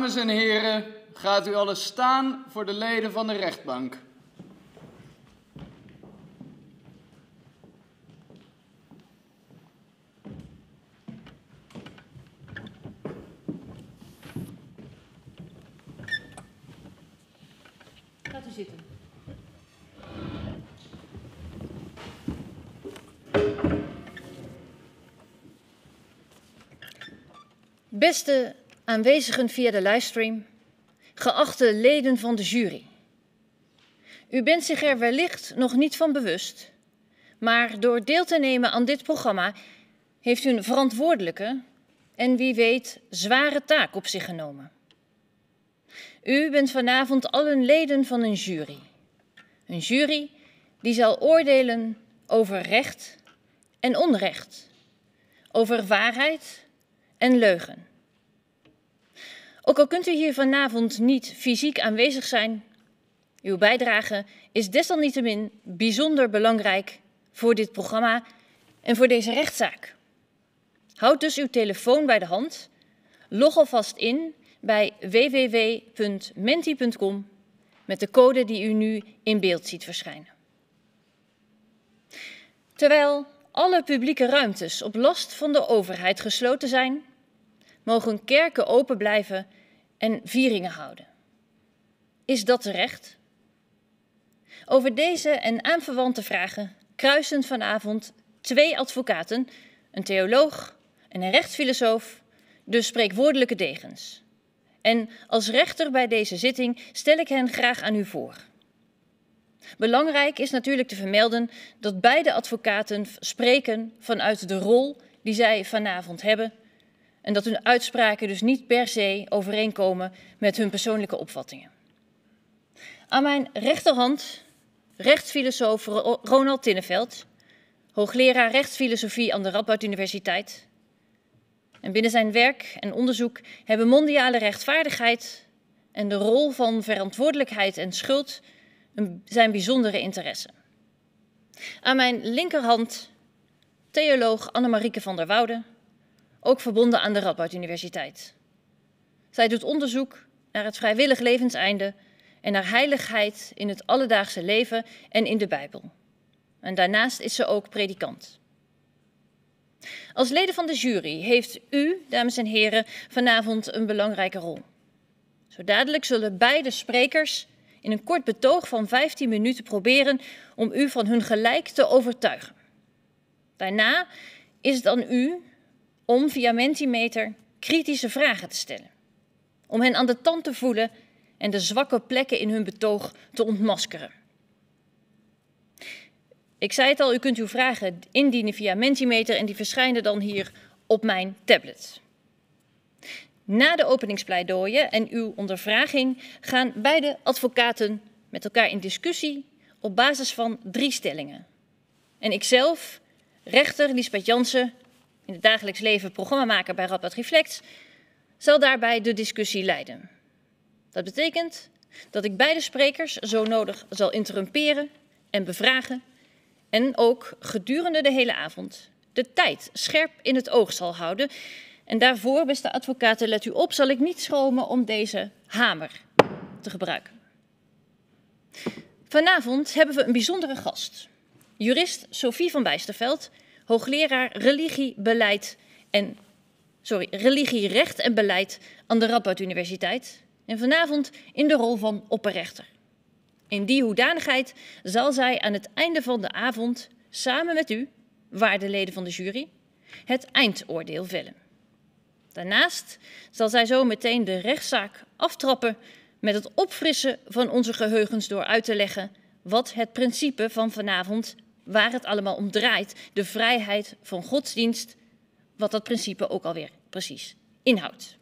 Dames en heren, gaat u allen staan voor de leden van de rechtbank. Gaat u zitten. Beste aanwezigen via de livestream, geachte leden van de jury. U bent zich er wellicht nog niet van bewust, maar door deel te nemen aan dit programma heeft u een verantwoordelijke en wie weet zware taak op zich genomen. U bent vanavond allen leden van een jury. Een jury die zal oordelen over recht en onrecht, over waarheid en leugen. Ook al kunt u hier vanavond niet fysiek aanwezig zijn, uw bijdrage is desalniettemin bijzonder belangrijk voor dit programma en voor deze rechtszaak. Houd dus uw telefoon bij de hand, log alvast in bij www.menti.com met de code die u nu in beeld ziet verschijnen. Terwijl alle publieke ruimtes op last van de overheid gesloten zijn, mogen kerken open blijven en vieringen houden. Is dat terecht? Over deze en aanverwante vragen kruisen vanavond twee advocaten, een theoloog en een rechtsfilosoof, de spreekwoordelijke degens. En als rechter bij deze zitting stel ik hen graag aan u voor. Belangrijk is natuurlijk te vermelden dat beide advocaten spreken vanuit de rol die zij vanavond hebben en dat hun uitspraken dus niet per se overeenkomen met hun persoonlijke opvattingen. Aan mijn rechterhand rechtsfilosoof Ronald Tinneveld, hoogleraar rechtsfilosofie aan de Radboud Universiteit. En binnen zijn werk en onderzoek hebben mondiale rechtvaardigheid en de rol van verantwoordelijkheid en schuld zijn bijzondere interesse. Aan mijn linkerhand theoloog Annemarieke van der Woude, ook verbonden aan de Radboud Universiteit. Zij doet onderzoek naar het vrijwillig levenseinde en naar heiligheid in het alledaagse leven en in de Bijbel. En daarnaast is ze ook predikant. Als leden van de jury heeft u, dames en heren, vanavond een belangrijke rol. Zo dadelijk zullen beide sprekers in een kort betoog van 15 minuten proberen om u van hun gelijk te overtuigen. Daarna is het aan u om via Mentimeter kritische vragen te stellen. Om hen aan de tand te voelen en de zwakke plekken in hun betoog te ontmaskeren. Ik zei het al, u kunt uw vragen indienen via Mentimeter en die verschijnen dan hier op mijn tablet. Na de openingspleidooien en uw ondervraging gaan beide advocaten met elkaar in discussie op basis van 3 stellingen. En ikzelf, rechter Liesbeth Jansen, in het dagelijks leven programmamaker bij Radboud Reflects, zal daarbij de discussie leiden. Dat betekent dat ik beide sprekers zo nodig zal interrumperen en bevragen en ook gedurende de hele avond de tijd scherp in het oog zal houden. En daarvoor, beste advocaten, let u op, zal ik niet schromen om deze hamer te gebruiken. Vanavond hebben we een bijzondere gast. Jurist Sophie van Bijsterveld, hoogleraar religierecht en beleid aan de Radboud Universiteit. En vanavond in de rol van opperrechter. In die hoedanigheid zal zij aan het einde van de avond samen met u, waarde leden van de jury, het eindoordeel vellen. Daarnaast zal zij zo meteen de rechtszaak aftrappen met het opfrissen van onze geheugens door uit te leggen wat het principe van vanavond, waar het allemaal om draait, de vrijheid van godsdienst, wat dat principe ook alweer precies inhoudt.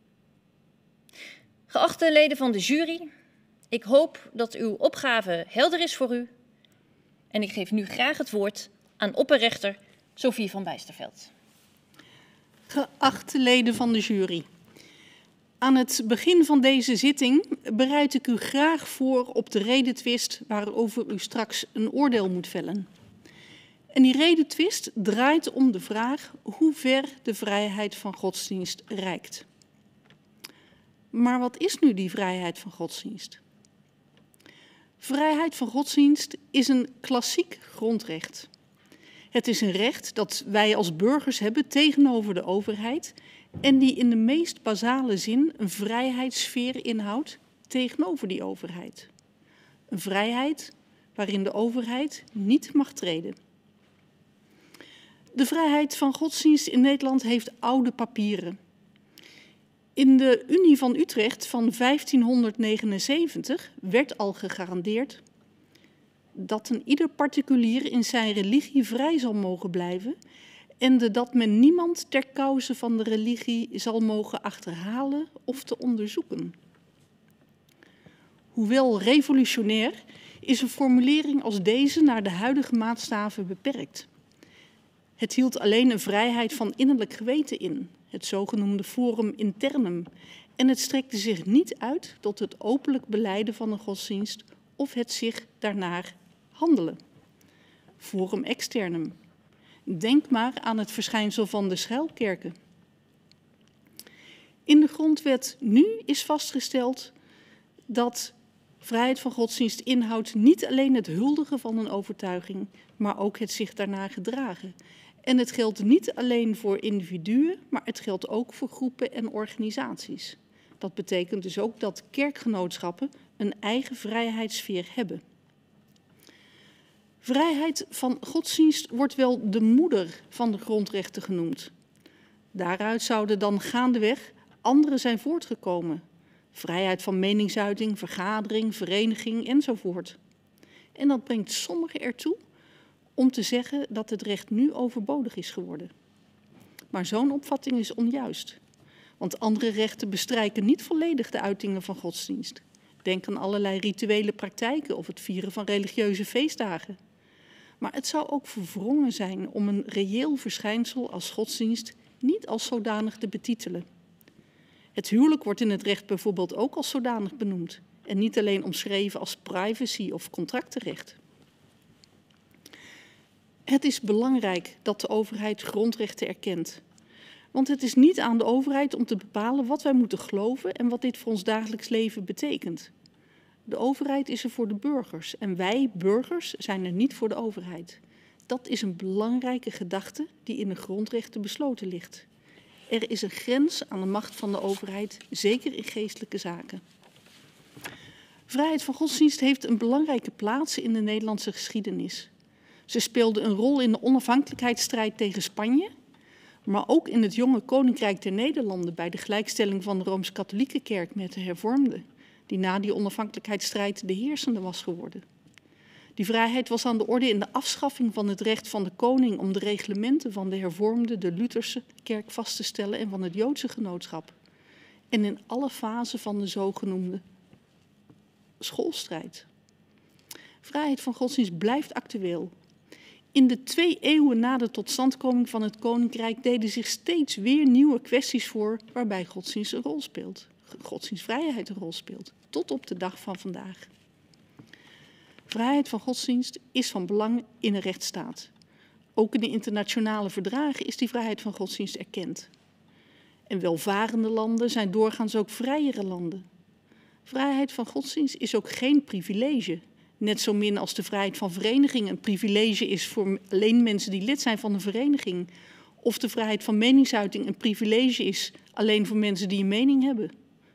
Geachte leden van de jury, ik hoop dat uw opgave helder is voor u en ik geef nu graag het woord aan opperrechter Sophie van Bijsterveld. Geachte leden van de jury, aan het begin van deze zitting bereid ik u graag voor op de redetwist waarover u straks een oordeel moet vellen. En die redetwist draait om de vraag hoe ver de vrijheid van godsdienst reikt. Maar wat is nu die vrijheid van godsdienst? Vrijheid van godsdienst is een klassiek grondrecht. Het is een recht dat wij als burgers hebben tegenover de overheid en die in de meest basale zin een vrijheidssfeer inhoudt tegenover die overheid. Een vrijheid waarin de overheid niet mag treden. De vrijheid van godsdienst in Nederland heeft oude papieren. In de Unie van Utrecht van 1579 werd al gegarandeerd dat een ieder particulier in zijn religie vrij zal mogen blijven en dat men niemand ter cause van de religie zal mogen achterhalen of te onderzoeken. Hoewel revolutionair is een formulering als deze naar de huidige maatstaven beperkt. Het hield alleen een vrijheid van innerlijk geweten in, het zogenoemde forum internum, en het strekte zich niet uit tot het openlijk belijden van een godsdienst of het zich daarnaar handelen. Forum externum. Denk maar aan het verschijnsel van de schuilkerken. In de grondwet nu is vastgesteld dat vrijheid van godsdienst inhoudt niet alleen het huldigen van een overtuiging, maar ook het zich daarnaar gedragen. En het geldt niet alleen voor individuen, maar het geldt ook voor groepen en organisaties. Dat betekent dus ook dat kerkgenootschappen een eigen vrijheidssfeer hebben. Vrijheid van godsdienst wordt wel de moeder van de grondrechten genoemd. Daaruit zouden dan gaandeweg andere zijn voortgekomen. Vrijheid van meningsuiting, vergadering, vereniging enzovoort. En dat brengt sommigen ertoe om te zeggen dat het recht nu overbodig is geworden. Maar zo'n opvatting is onjuist. Want andere rechten bestrijken niet volledig de uitingen van godsdienst. Denk aan allerlei rituele praktijken of het vieren van religieuze feestdagen. Maar het zou ook verwrongen zijn om een reëel verschijnsel als godsdienst niet als zodanig te betitelen. Het huwelijk wordt in het recht bijvoorbeeld ook als zodanig benoemd en niet alleen omschreven als privacy of contractenrecht. Het is belangrijk dat de overheid grondrechten erkent. Want het is niet aan de overheid om te bepalen wat wij moeten geloven en wat dit voor ons dagelijks leven betekent. De overheid is er voor de burgers en wij, burgers, zijn er niet voor de overheid. Dat is een belangrijke gedachte die in de grondrechten besloten ligt. Er is een grens aan de macht van de overheid, zeker in geestelijke zaken. Vrijheid van godsdienst heeft een belangrijke plaats in de Nederlandse geschiedenis. Ze speelde een rol in de onafhankelijkheidsstrijd tegen Spanje, maar ook in het jonge Koninkrijk der Nederlanden bij de gelijkstelling van de Rooms-Katholieke Kerk met de hervormde, die na die onafhankelijkheidsstrijd de heersende was geworden. Die vrijheid was aan de orde in de afschaffing van het recht van de koning om de reglementen van de hervormde, de Lutherse kerk vast te stellen en van het Joodse genootschap. En in alle fasen van de zogenoemde schoolstrijd. Vrijheid van godsdienst blijft actueel. In de 2 eeuwen na de totstandkoming van het koninkrijk deden zich steeds weer nieuwe kwesties voor waarbij godsdienst een rol speelt. Godsdienstvrijheid een rol speelt, tot op de dag van vandaag. Vrijheid van godsdienst is van belang in een rechtsstaat. Ook in de internationale verdragen is die vrijheid van godsdienst erkend. En welvarende landen zijn doorgaans ook vrijere landen. Vrijheid van godsdienst is ook geen privilege. Net zo min als de vrijheid van vereniging een privilege is voor alleen mensen die lid zijn van een vereniging. Of de vrijheid van meningsuiting een privilege is alleen voor mensen die een mening hebben.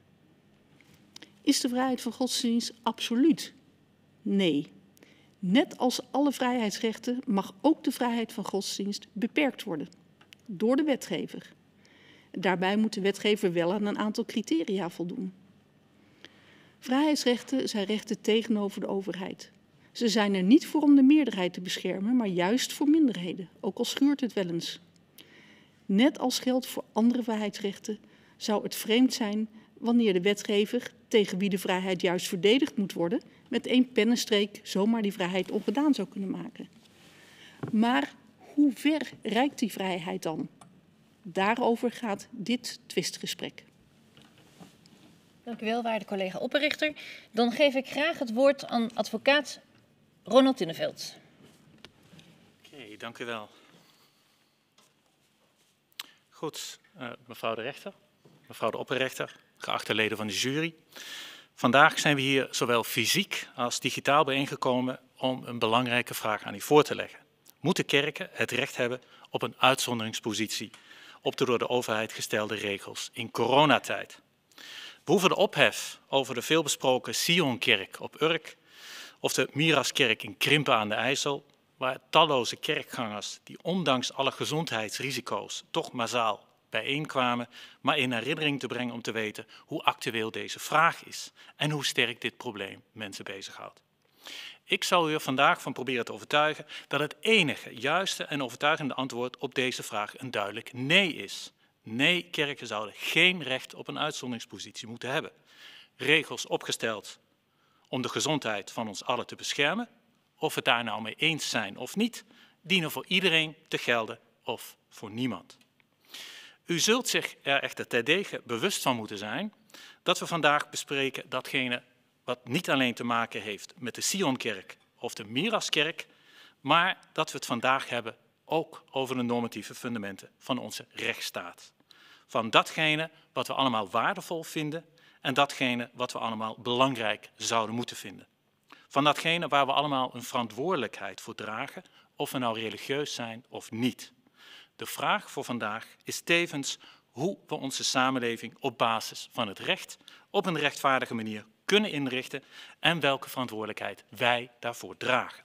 Is de vrijheid van godsdienst absoluut? Nee. Net als alle vrijheidsrechten mag ook de vrijheid van godsdienst beperkt worden. Door de wetgever. Daarbij moet de wetgever wel aan een aantal criteria voldoen. Vrijheidsrechten zijn rechten tegenover de overheid. Ze zijn er niet voor om de meerderheid te beschermen, maar juist voor minderheden, ook al schuurt het wel eens. Net als geldt voor andere vrijheidsrechten zou het vreemd zijn wanneer de wetgever, tegen wie de vrijheid juist verdedigd moet worden, met 1 pennenstreek zomaar die vrijheid ongedaan zou kunnen maken. Maar hoe ver reikt die vrijheid dan? Daarover gaat dit twistgesprek. Dank u wel, waarde collega opperrichter. Dan geef ik graag het woord aan advocaat Ronald Tunneveld. Oké, dank u wel. Goed, mevrouw de rechter, mevrouw de opperrechter, geachte leden van de jury. Vandaag zijn we hier zowel fysiek als digitaal bijeengekomen om een belangrijke vraag aan u voor te leggen. Moeten kerken het recht hebben op een uitzonderingspositie op de door de overheid gestelde regels in coronatijd? We hoeven de ophef over de veelbesproken Sionkerk op Urk of de Miraskerk in Krimpen aan de IJssel, waar talloze kerkgangers die ondanks alle gezondheidsrisico's toch massaal bijeenkwamen, maar in herinnering te brengen om te weten hoe actueel deze vraag is en hoe sterk dit probleem mensen bezighoudt. Ik zal u er vandaag van proberen te overtuigen dat het enige juiste en overtuigende antwoord op deze vraag een duidelijk nee is. Nee, kerken zouden geen recht op een uitzonderingspositie moeten hebben. Regels opgesteld om de gezondheid van ons allen te beschermen, of we het daar nou mee eens zijn of niet, dienen voor iedereen te gelden of voor niemand. U zult zich er echter terdege bewust van moeten zijn dat we vandaag bespreken datgene wat niet alleen te maken heeft met de Sionkerk of de Miraskerk, maar dat we het vandaag hebben ook over de normatieve fundamenten van onze rechtsstaat. Van datgene wat we allemaal waardevol vinden en datgene wat we allemaal belangrijk zouden moeten vinden. Van datgene waar we allemaal een verantwoordelijkheid voor dragen, of we nou religieus zijn of niet. De vraag voor vandaag is tevens hoe we onze samenleving op basis van het recht op een rechtvaardige manier kunnen inrichten en welke verantwoordelijkheid wij daarvoor dragen.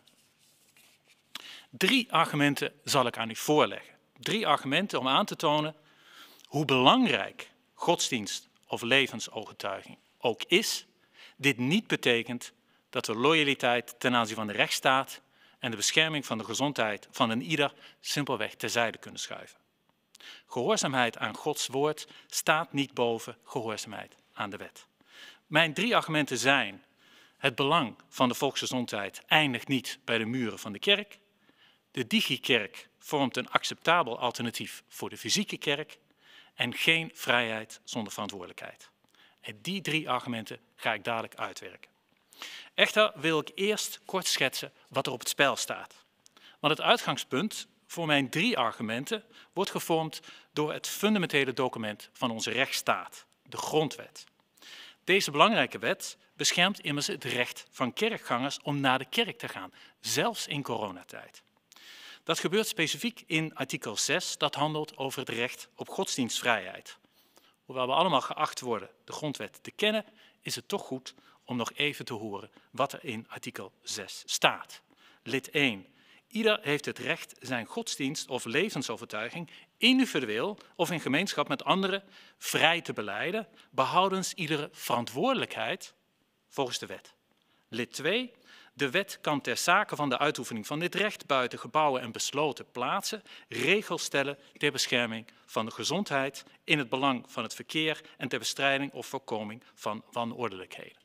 3 argumenten zal ik aan u voorleggen. 3 argumenten om aan te tonen hoe belangrijk godsdienst of levensovertuiging ook is. Dit niet betekent dat we loyaliteit ten aanzien van de rechtsstaat en de bescherming van de gezondheid van een ieder simpelweg terzijde kunnen schuiven. Gehoorzaamheid aan Gods woord staat niet boven gehoorzaamheid aan de wet. Mijn 3 argumenten zijn: het belang van de volksgezondheid eindigt niet bij de muren van de kerk. De digikerk vormt een acceptabel alternatief voor de fysieke kerk. En geen vrijheid zonder verantwoordelijkheid. En die 3 argumenten ga ik dadelijk uitwerken. Echter wil ik eerst kort schetsen wat er op het spel staat. Want het uitgangspunt voor mijn 3 argumenten wordt gevormd door het fundamentele document van onze rechtsstaat, de grondwet. Deze belangrijke wet beschermt immers het recht van kerkgangers om naar de kerk te gaan, zelfs in coronatijd. Dat gebeurt specifiek in artikel 6, dat handelt over het recht op godsdienstvrijheid. Hoewel we allemaal geacht worden de grondwet te kennen, is het toch goed om nog even te horen wat er in artikel 6 staat. Lid 1. Ieder heeft het recht zijn godsdienst of levensovertuiging individueel of in gemeenschap met anderen vrij te belijden, behoudens iedere verantwoordelijkheid volgens de wet. Lid 2. De wet kan ter zake van de uitoefening van dit recht buiten gebouwen en besloten plaatsen regels stellen ter bescherming van de gezondheid in het belang van het verkeer en ter bestrijding of voorkoming van wanordelijkheden.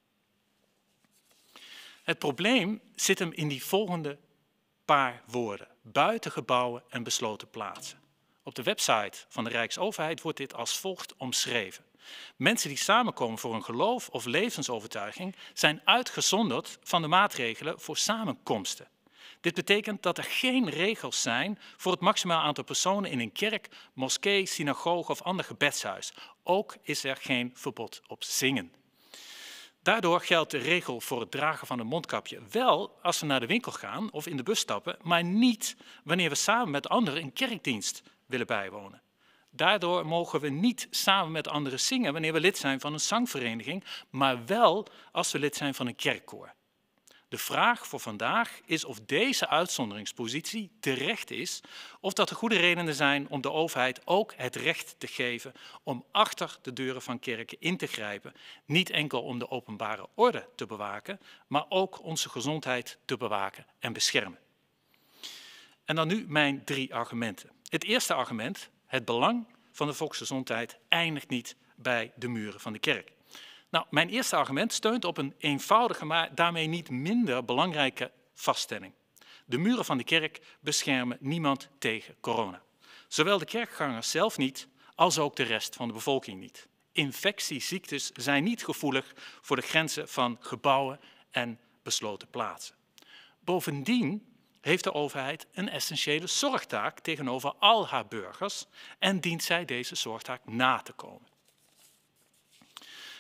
Het probleem zit hem in die volgende paar woorden: buiten gebouwen en besloten plaatsen. Op de website van de Rijksoverheid wordt dit als volgt omschreven. Mensen die samenkomen voor een geloof of levensovertuiging zijn uitgezonderd van de maatregelen voor samenkomsten. Dit betekent dat er geen regels zijn voor het maximaal aantal personen in een kerk, moskee, synagoge of ander gebedshuis. Ook is er geen verbod op zingen. Daardoor geldt de regel voor het dragen van een mondkapje wel als we naar de winkel gaan of in de bus stappen, maar niet wanneer we samen met anderen een kerkdienst willen bijwonen. Daardoor mogen we niet samen met anderen zingen wanneer we lid zijn van een zangvereniging, maar wel als we lid zijn van een kerkkoor. De vraag voor vandaag is of deze uitzonderingspositie terecht is, of dat er goede redenen zijn om de overheid ook het recht te geven om achter de deuren van kerken in te grijpen, niet enkel om de openbare orde te bewaken, maar ook onze gezondheid te bewaken en beschermen. En dan nu mijn 3 argumenten. Het eerste argument: het belang van de volksgezondheid eindigt niet bij de muren van de kerk. Nou, mijn eerste argument steunt op een eenvoudige, maar daarmee niet minder belangrijke vaststelling. De muren van de kerk beschermen niemand tegen corona. Zowel de kerkgangers zelf niet, als ook de rest van de bevolking niet. Infectieziektes zijn niet gevoelig voor de grenzen van gebouwen en besloten plaatsen. Bovendien heeft de overheid een essentiële zorgtaak tegenover al haar burgers en dient zij deze zorgtaak na te komen.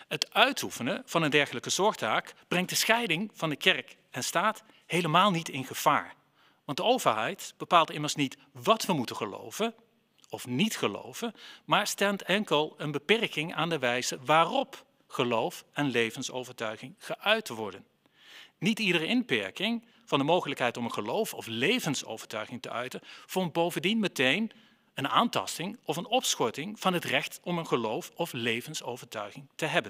Het uitoefenen van een dergelijke zorgtaak brengt de scheiding van de kerk en staat helemaal niet in gevaar. Want de overheid bepaalt immers niet wat we moeten geloven of niet geloven, maar stelt enkel een beperking aan de wijze waarop geloof en levensovertuiging geuit worden. Niet iedere inperking van de mogelijkheid om een geloof of levensovertuiging te uiten vormt bovendien meteen een aantasting of een opschorting van het recht om een geloof of levensovertuiging te hebben.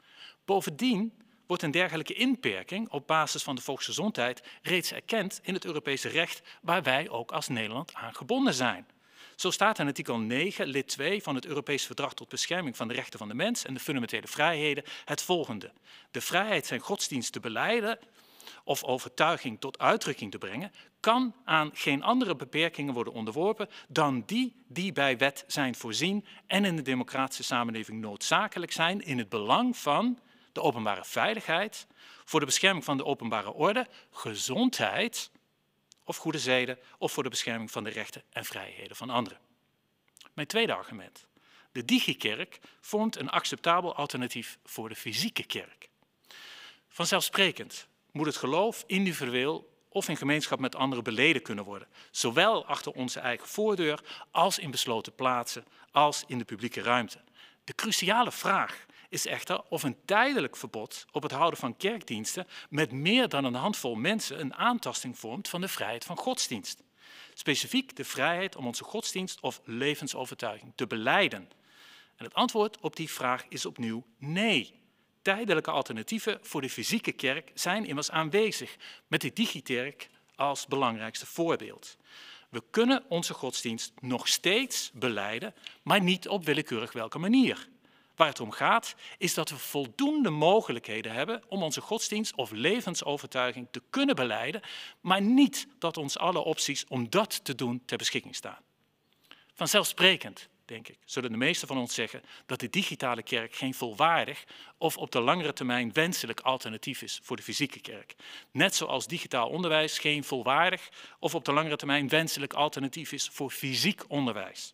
Bovendien wordt een dergelijke inperking op basis van de volksgezondheid reeds erkend in het Europese recht, waar wij ook als Nederland aan gebonden zijn. Zo staat in artikel 9, lid 2 van het Europees Verdrag tot bescherming van de rechten van de mens en de fundamentele vrijheden het volgende. De vrijheid zijn godsdienst te belijden of overtuiging tot uitdrukking te brengen, kan aan geen andere beperkingen worden onderworpen dan die bij wet zijn voorzien en in de democratische samenleving noodzakelijk zijn in het belang van de openbare veiligheid, voor de bescherming van de openbare orde, gezondheid of goede zeden of voor de bescherming van de rechten en vrijheden van anderen. Mijn tweede argument. De digikerk vormt een acceptabel alternatief voor de fysieke kerk. Vanzelfsprekend moet het geloof individueel of in gemeenschap met anderen beleden kunnen worden. Zowel achter onze eigen voordeur als in besloten plaatsen, als in de publieke ruimte. De cruciale vraag is echter of een tijdelijk verbod op het houden van kerkdiensten met meer dan een handvol mensen een aantasting vormt van de vrijheid van godsdienst. Specifiek de vrijheid om onze godsdienst of levensovertuiging te belijden. En het antwoord op die vraag is opnieuw nee. Tijdelijke alternatieven voor de fysieke kerk zijn immers aanwezig, met de digikerk als belangrijkste voorbeeld. We kunnen onze godsdienst nog steeds belijden, maar niet op willekeurig welke manier. Waar het om gaat, is dat we voldoende mogelijkheden hebben om onze godsdienst of levensovertuiging te kunnen belijden, maar niet dat ons alle opties om dat te doen ter beschikking staan. Vanzelfsprekend, denk ik, zullen de meesten van ons zeggen dat de digitale kerk geen volwaardig of op de langere termijn wenselijk alternatief is voor de fysieke kerk. Net zoals digitaal onderwijs geen volwaardig of op de langere termijn wenselijk alternatief is voor fysiek onderwijs.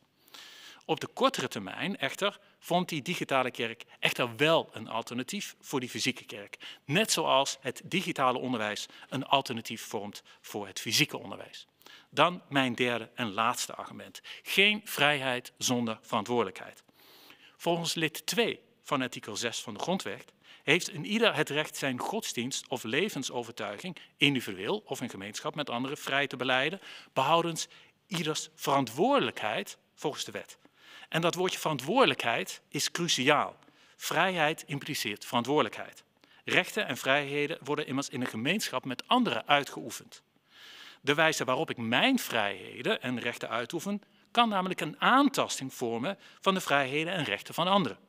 Op de kortere termijn echter vormt die digitale kerk echter wel een alternatief voor die fysieke kerk. Net zoals het digitale onderwijs een alternatief vormt voor het fysieke onderwijs. Dan mijn derde en laatste argument. Geen vrijheid zonder verantwoordelijkheid. Volgens lid 2 van artikel 6 van de Grondwet heeft een ieder het recht zijn godsdienst of levensovertuiging, individueel of in gemeenschap met anderen, vrij te belijden, behoudens ieders verantwoordelijkheid volgens de wet. En dat woordje verantwoordelijkheid is cruciaal. Vrijheid impliceert verantwoordelijkheid. Rechten en vrijheden worden immers in een gemeenschap met anderen uitgeoefend. De wijze waarop ik mijn vrijheden en rechten uitoefen, kan namelijk een aantasting vormen van de vrijheden en rechten van anderen.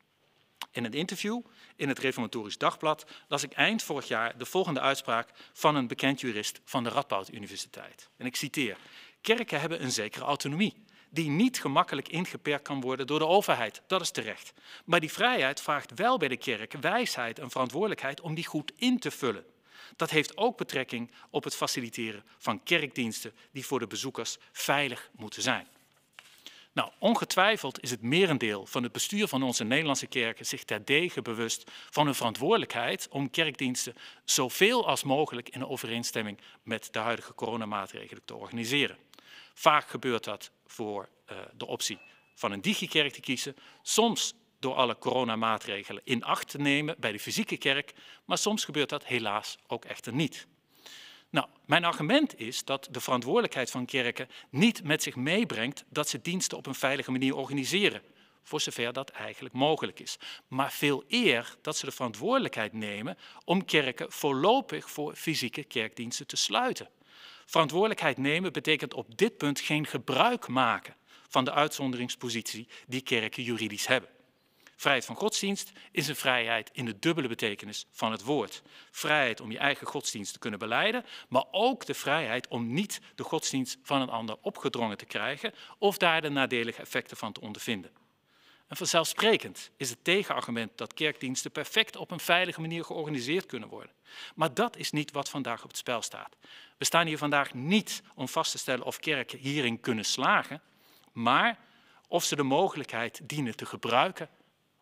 In een interview in het Reformatorisch Dagblad las ik eind vorig jaar de volgende uitspraak van een bekend jurist van de Radboud Universiteit. En ik citeer: kerken hebben een zekere autonomie, die niet gemakkelijk ingeperkt kan worden door de overheid. Dat is terecht. Maar die vrijheid vraagt wel bij de kerk wijsheid en verantwoordelijkheid om die goed in te vullen. Dat heeft ook betrekking op het faciliteren van kerkdiensten die voor de bezoekers veilig moeten zijn. Nou, ongetwijfeld is het merendeel van het bestuur van onze Nederlandse kerken zich terdege bewust van hun verantwoordelijkheid om kerkdiensten zoveel als mogelijk in overeenstemming met de huidige coronamaatregelen te organiseren. Vaak gebeurt dat voor de optie van een digikerk te kiezen, soms door alle coronamaatregelen in acht te nemen bij de fysieke kerk, maar soms gebeurt dat helaas ook echter niet. Nou, mijn argument is dat de verantwoordelijkheid van kerken niet met zich meebrengt dat ze diensten op een veilige manier organiseren, voor zover dat eigenlijk mogelijk is. Maar veel eer dat ze de verantwoordelijkheid nemen om kerken voorlopig voor fysieke kerkdiensten te sluiten. Verantwoordelijkheid nemen betekent op dit punt geen gebruik maken van de uitzonderingspositie die kerken juridisch hebben. Vrijheid van godsdienst is een vrijheid in de dubbele betekenis van het woord. Vrijheid om je eigen godsdienst te kunnen belijden, maar ook de vrijheid om niet de godsdienst van een ander opgedrongen te krijgen of daar de nadelige effecten van te ondervinden. En vanzelfsprekend is het tegenargument dat kerkdiensten perfect op een veilige manier georganiseerd kunnen worden. Maar dat is niet wat vandaag op het spel staat. We staan hier vandaag niet om vast te stellen of kerken hierin kunnen slagen, maar of ze de mogelijkheid dienen te gebruiken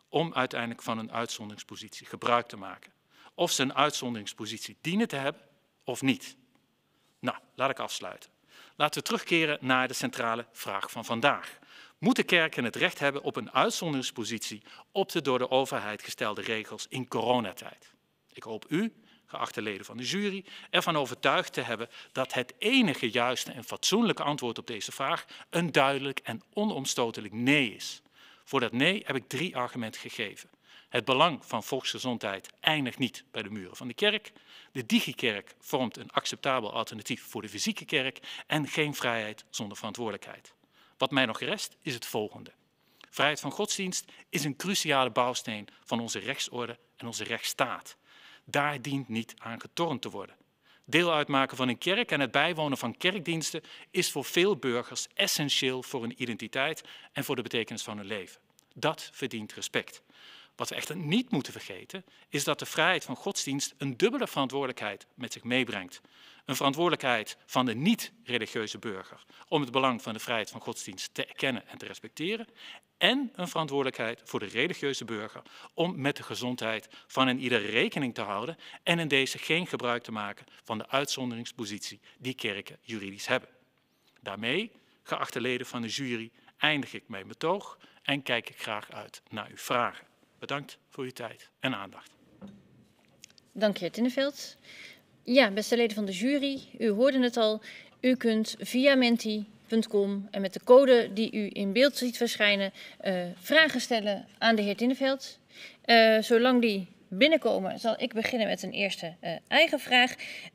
om uiteindelijk van een uitzonderingspositie gebruik te maken. Of ze een uitzonderingspositie dienen te hebben of niet. Nou, laat ik afsluiten. Laten we terugkeren naar de centrale vraag van vandaag. Moeten kerken het recht hebben op een uitzonderingspositie op de door de overheid gestelde regels in coronatijd? Ik hoop u, geachte leden van de jury, ervan overtuigd te hebben dat het enige juiste en fatsoenlijke antwoord op deze vraag een duidelijk en onomstotelijk nee is. Voor dat nee heb ik 3 argumenten gegeven. Het belang van volksgezondheid eindigt niet bij de muren van de kerk. De digikerk vormt een acceptabel alternatief voor de fysieke kerk en geen vrijheid zonder verantwoordelijkheid. Wat mij nog rest is het volgende. Vrijheid van godsdienst is een cruciale bouwsteen van onze rechtsorde en onze rechtsstaat. Daar dient niet aan getornd te worden. Deel uitmaken van een kerk en het bijwonen van kerkdiensten is voor veel burgers essentieel voor hun identiteit en voor de betekenis van hun leven. Dat verdient respect. Wat we echter niet moeten vergeten, is dat de vrijheid van godsdienst een dubbele verantwoordelijkheid met zich meebrengt. Een verantwoordelijkheid van de niet-religieuze burger om het belang van de vrijheid van godsdienst te erkennen en te respecteren. En een verantwoordelijkheid voor de religieuze burger om met de gezondheid van een ieder rekening te houden en in deze geen gebruik te maken van de uitzonderingspositie die kerken juridisch hebben. Daarmee, geachte leden van de jury, eindig ik mijn betoog en kijk ik graag uit naar uw vragen. Bedankt voor uw tijd en aandacht. Dank je, heer Tinneveld. Ja, beste leden van de jury, u hoorde het al. U kunt via menti.com en met de code die u in beeld ziet verschijnen vragen stellen aan de heer Tinneveld. Zolang die binnenkomen zal ik beginnen met een eerste eigen vraag.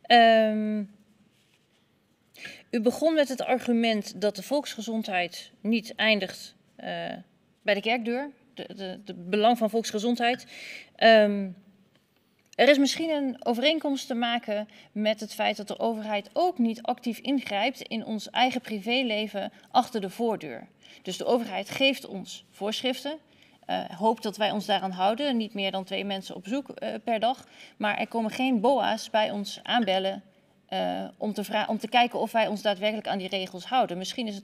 U begon met het argument dat de volksgezondheid niet eindigt bij de kerkdeur. Het belang van volksgezondheid. Er is misschien een overeenkomst te maken met het feit dat de overheid ook niet actief ingrijpt in ons eigen privéleven achter de voordeur. Dus de overheid geeft ons voorschriften, hoopt dat wij ons daaraan houden, niet meer dan 2 mensen op bezoek per dag. Maar er komen geen boa's bij ons aanbellen om te kijken of wij ons daadwerkelijk aan die regels houden. Misschien is het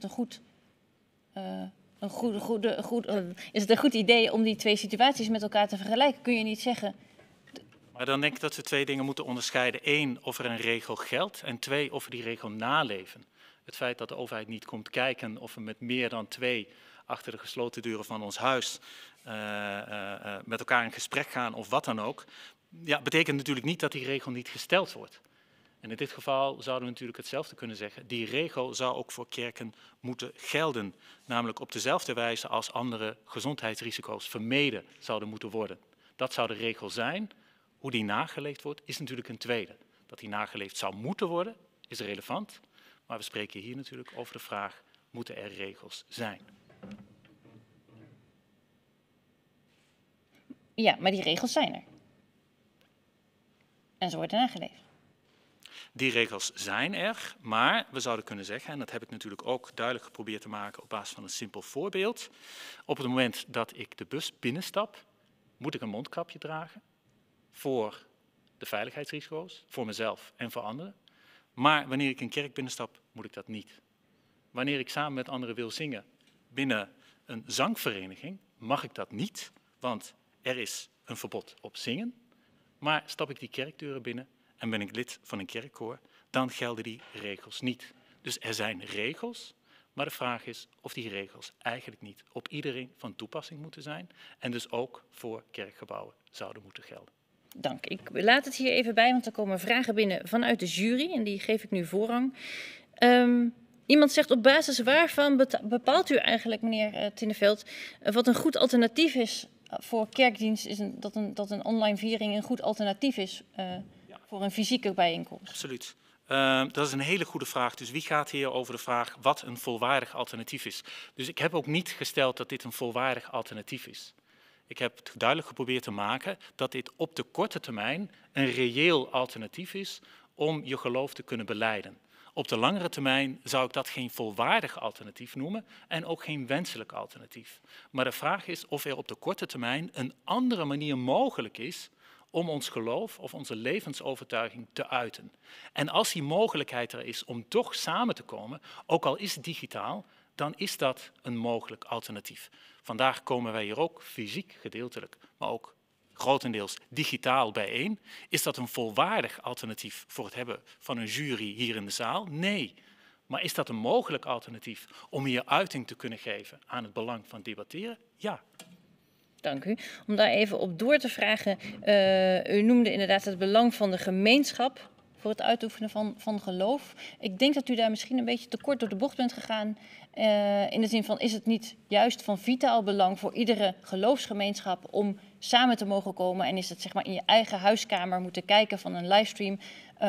een goed idee om die 2 situaties met elkaar te vergelijken. Kun je niet zeggen. Maar dan denk ik dat we 2 dingen moeten onderscheiden. 1, of er een regel geldt. En 2, of we die regel naleven. Het feit dat de overheid niet komt kijken of we met meer dan 2 achter de gesloten deuren van ons huis met elkaar in gesprek gaan of wat dan ook. Ja, betekent natuurlijk niet dat die regel niet gesteld wordt. En in dit geval zouden we natuurlijk hetzelfde kunnen zeggen. Die regel zou ook voor kerken moeten gelden. Namelijk op dezelfde wijze als andere gezondheidsrisico's vermeden zouden moeten worden. Dat zou de regel zijn. Hoe die nageleefd wordt is natuurlijk een tweede. Dat die nageleefd zou moeten worden is relevant. Maar we spreken hier natuurlijk over de vraag, moeten er regels zijn? Ja, maar die regels zijn er. En ze worden nageleefd. Die regels zijn er, maar we zouden kunnen zeggen, en dat heb ik natuurlijk ook duidelijk geprobeerd te maken op basis van een simpel voorbeeld. Op het moment dat ik de bus binnenstap, moet ik een mondkapje dragen voor de veiligheidsrisico's, voor mezelf en voor anderen. Maar wanneer ik een kerk binnenstap, moet ik dat niet. Wanneer ik samen met anderen wil zingen binnen een zangvereniging, mag ik dat niet, want er is een verbod op zingen. Maar stap ik die kerkdeuren binnen en ben ik lid van een kerkkoor, dan gelden die regels niet. Dus er zijn regels, maar de vraag is of die regels eigenlijk niet op iedereen van toepassing moeten zijn en dus ook voor kerkgebouwen zouden moeten gelden. Dank. Ik laat het hier even bij, want er komen vragen binnen vanuit de jury en die geef ik nu voorrang. Iemand zegt op basis waarvan bepaalt u eigenlijk, meneer Tinneveld, wat een goed alternatief is voor kerkdienst, is dat een online viering een goed alternatief is voor een fysieke bijeenkomst? Absoluut. Dat is een hele goede vraag. Dus wie gaat hier over de vraag wat een volwaardig alternatief is? Dus ik heb ook niet gesteld dat dit een volwaardig alternatief is. Ik heb het duidelijk geprobeerd te maken dat dit op de korte termijn een reëel alternatief is om je geloof te kunnen belijden. Op de langere termijn zou ik dat geen volwaardig alternatief noemen en ook geen wenselijk alternatief. Maar de vraag is of er op de korte termijn een andere manier mogelijk is om ons geloof of onze levensovertuiging te uiten. En als die mogelijkheid er is om toch samen te komen, ook al is het digitaal, dan is dat een mogelijk alternatief. Vandaag komen wij hier ook fysiek gedeeltelijk, maar ook grotendeels digitaal bijeen. Is dat een volwaardig alternatief voor het hebben van een jury hier in de zaal? Nee. Maar is dat een mogelijk alternatief om hier uiting te kunnen geven aan het belang van debatteren? Ja. Dank u. Om daar even op door te vragen. U noemde inderdaad het belang van de gemeenschap voor het uitoefenen van geloof. Ik denk dat u daar misschien een beetje te kort door de bocht bent gegaan. In de zin van, is het niet juist van vitaal belang voor iedere geloofsgemeenschap om samen te mogen komen? En is het zeg maar in je eigen huiskamer moeten kijken van een livestream?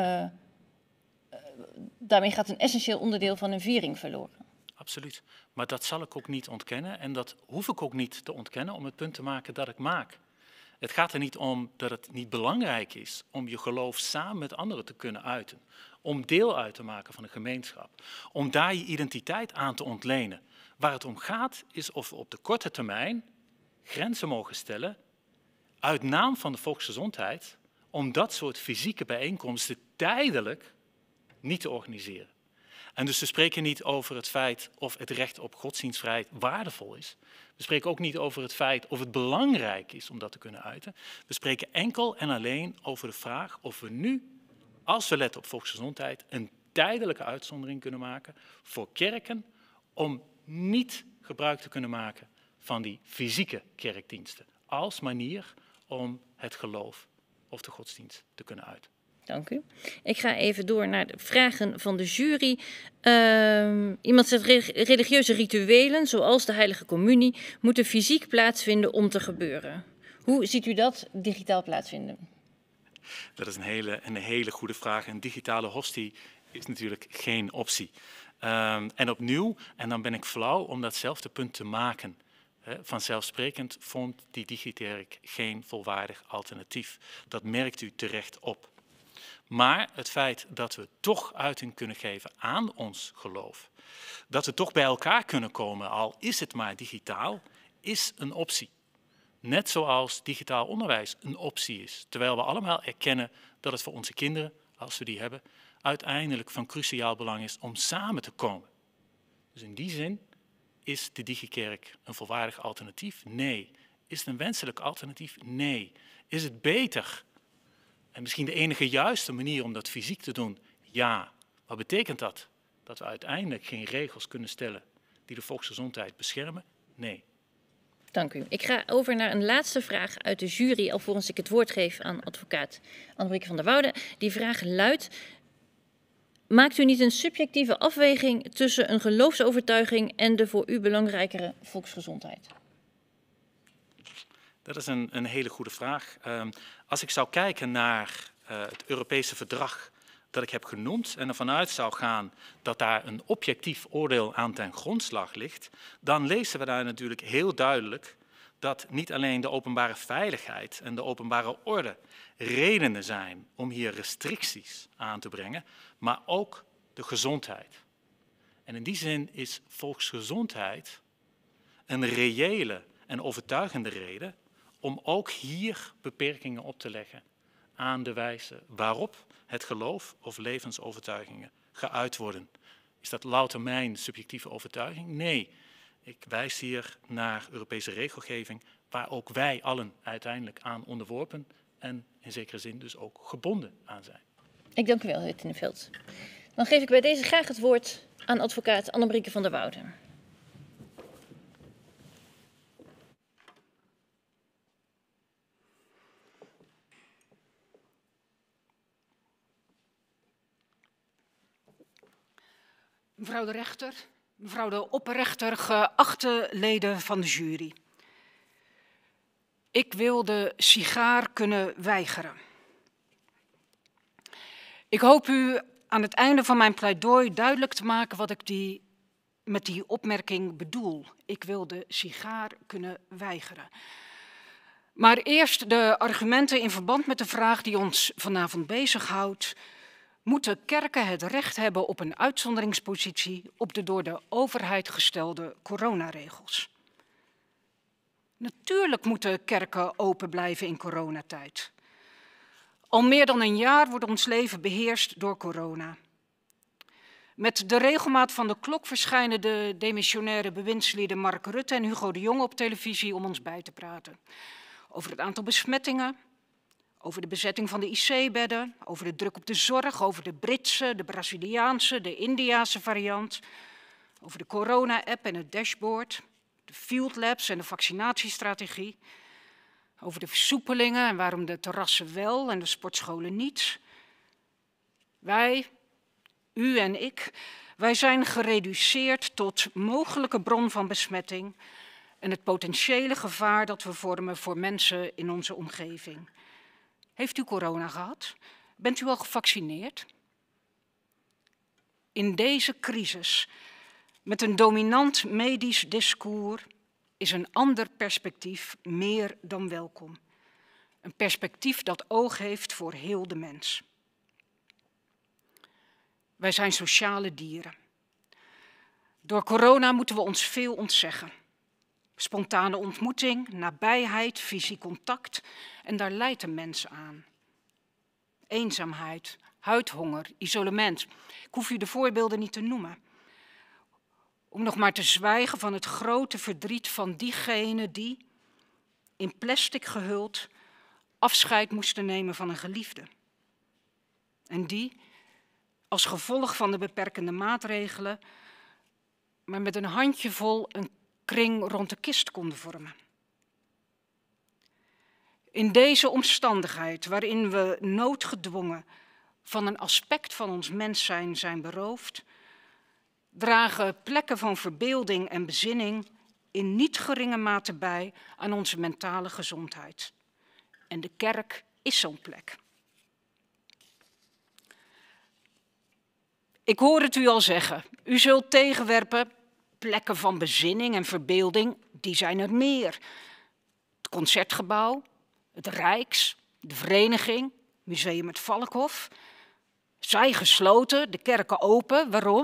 Daarmee gaat een essentieel onderdeel van een viering verloren. Absoluut. Maar dat zal ik ook niet ontkennen en dat hoef ik ook niet te ontkennen om het punt te maken dat ik maak. Het gaat er niet om dat het niet belangrijk is om je geloof samen met anderen te kunnen uiten. Om deel uit te maken van een gemeenschap. Om daar je identiteit aan te ontlenen. Waar het om gaat is of we op de korte termijn grenzen mogen stellen uit naam van de volksgezondheid om dat soort fysieke bijeenkomsten tijdelijk niet te organiseren. En dus we spreken niet over het feit of het recht op godsdienstvrijheid waardevol is. We spreken ook niet over het feit of het belangrijk is om dat te kunnen uiten. We spreken enkel en alleen over de vraag of we nu, als we letten op volksgezondheid, een tijdelijke uitzondering kunnen maken voor kerken om niet gebruik te kunnen maken van die fysieke kerkdiensten als manier om het geloof of de godsdienst te kunnen uiten. Dank u. Ik ga even door naar de vragen van de jury. Iemand zegt religieuze rituelen, zoals de heilige communie, moeten fysiek plaatsvinden om te gebeuren. Hoe ziet u dat digitaal plaatsvinden? Dat is een hele goede vraag. Een digitale hostie is natuurlijk geen optie. En opnieuw, en dan ben ik flauw om datzelfde punt te maken. Vanzelfsprekend vormt die digikerk geen volwaardig alternatief. Dat merkt u terecht op. Maar het feit dat we toch uiting kunnen geven aan ons geloof, dat we toch bij elkaar kunnen komen, al is het maar digitaal, is een optie. Net zoals digitaal onderwijs een optie is. Terwijl we allemaal erkennen dat het voor onze kinderen, als we die hebben, uiteindelijk van cruciaal belang is om samen te komen. Dus in die zin is de digikerk een volwaardig alternatief? Nee. Is het een wenselijk alternatief? Nee. Is het beter? En misschien de enige juiste manier om dat fysiek te doen? Ja. Wat betekent dat? Dat we uiteindelijk geen regels kunnen stellen die de volksgezondheid beschermen? Nee. Dank u. Ik ga over naar een laatste vraag uit de jury, alvorens ik het woord geef aan advocaat Annebrieke van der Woude. Die vraag luidt: maakt u niet een subjectieve afweging tussen een geloofsovertuiging en de voor u belangrijkere volksgezondheid? Dat is een hele goede vraag. Als ik zou kijken naar het Europese verdrag dat ik heb genoemd en ervan uit zou gaan dat daar een objectief oordeel aan ten grondslag ligt, dan lezen we daar natuurlijk heel duidelijk dat niet alleen de openbare veiligheid en de openbare orde redenen zijn om hier restricties aan te brengen, maar ook de gezondheid. En in die zin is volksgezondheid een reële en overtuigende reden om ook hier beperkingen op te leggen aan de wijze waarop het geloof of levensovertuigingen geuit worden. Is dat louter mijn subjectieve overtuiging? Nee. Ik wijs hier naar Europese regelgeving waar ook wij allen uiteindelijk aan onderworpen en in zekere zin dus ook gebonden aan zijn. Ik dank u wel, heer Tinneveld. Dan geef ik bij deze graag het woord aan advocaat Annebrieke van der Woude. Mevrouw de rechter, mevrouw de opperrechter, geachte leden van de jury. Ik wil de sigaar kunnen weigeren. Ik hoop u aan het einde van mijn pleidooi duidelijk te maken wat ik met die opmerking bedoel. Ik wil de sigaar kunnen weigeren. Maar eerst de argumenten in verband met de vraag die ons vanavond bezighoudt. Moeten kerken het recht hebben op een uitzonderingspositie op de door de overheid gestelde coronaregels? Natuurlijk moeten kerken open blijven in coronatijd. Al meer dan een jaar wordt ons leven beheerst door corona. Met de regelmaat van de klok verschijnen de demissionaire bewindslieden Mark Rutte en Hugo de Jonge op televisie om ons bij te praten. Over het aantal besmettingen, over de bezetting van de IC-bedden, over de druk op de zorg, over de Britse, de Braziliaanse, de Indiase variant, over de corona-app en het dashboard, de field labs en de vaccinatiestrategie, over de versoepelingen en waarom de terrassen wel en de sportscholen niet. Wij, u en ik, wij zijn gereduceerd tot mogelijke bron van besmetting en het potentiële gevaar dat we vormen voor mensen in onze omgeving. Heeft u corona gehad? Bent u al gevaccineerd? In deze crisis, met een dominant medisch discours, is een ander perspectief meer dan welkom. Een perspectief dat oog heeft voor heel de mens. Wij zijn sociale dieren. Door corona moeten we ons veel ontzeggen. Spontane ontmoeting, nabijheid, fysiek contact en daar lijdt een mens aan. Eenzaamheid, huidhonger, isolement. Ik hoef u de voorbeelden niet te noemen. Om nog maar te zwijgen van het grote verdriet van diegenen die, in plastic gehuld, afscheid moesten nemen van een geliefde. En die, als gevolg van de beperkende maatregelen, maar met een handjevol een kring rond de kist konden vormen. In deze omstandigheid, waarin we noodgedwongen van een aspect van ons mens zijn beroofd, dragen plekken van verbeelding en bezinning in niet geringe mate bij aan onze mentale gezondheid. En de kerk is zo'n plek. Ik hoor het u al zeggen. U zult tegenwerpen, plekken van bezinning en verbeelding, die zijn er meer. Het Concertgebouw, het Rijks, de Vereniging, Museum het Valkhof. Zij gesloten, de kerken open. Waarom?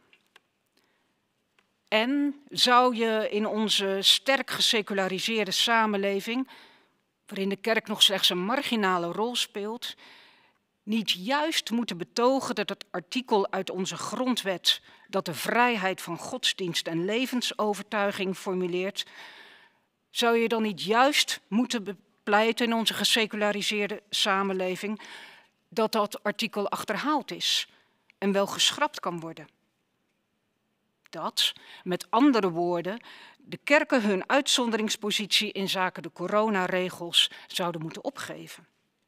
En zou je in onze sterk geseculariseerde samenleving, waarin de kerk nog slechts een marginale rol speelt, niet juist moeten betogen dat het artikel uit onze grondwet dat de vrijheid van godsdienst en levensovertuiging formuleert, zou je dan niet juist moeten bepleiten in onze geseculariseerde samenleving dat dat artikel achterhaald is en wel geschrapt kan worden? Dat, met andere woorden, de kerken hun uitzonderingspositie in zaken de coronaregels zouden moeten opgeven.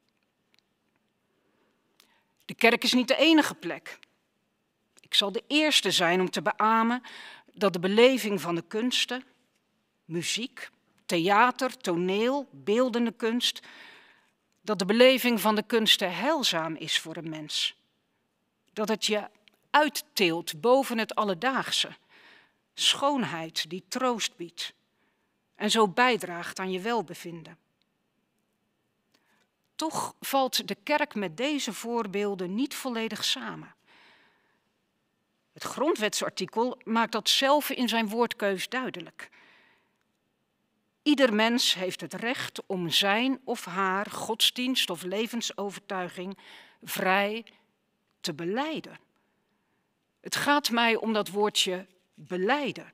De kerk is niet de enige plek. Ik zal de eerste zijn om te beamen dat de beleving van de kunsten, muziek, theater, toneel, beeldende kunst, dat de beleving van de kunsten heilzaam is voor een mens. Dat het je uittilt boven het alledaagse, schoonheid die troost biedt en zo bijdraagt aan je welbevinden. Toch valt de kerk met deze voorbeelden niet volledig samen. Het grondwetsartikel maakt dat zelf in zijn woordkeus duidelijk. Ieder mens heeft het recht om zijn of haar godsdienst of levensovertuiging vrij te belijden. Het gaat mij om dat woordje belijden.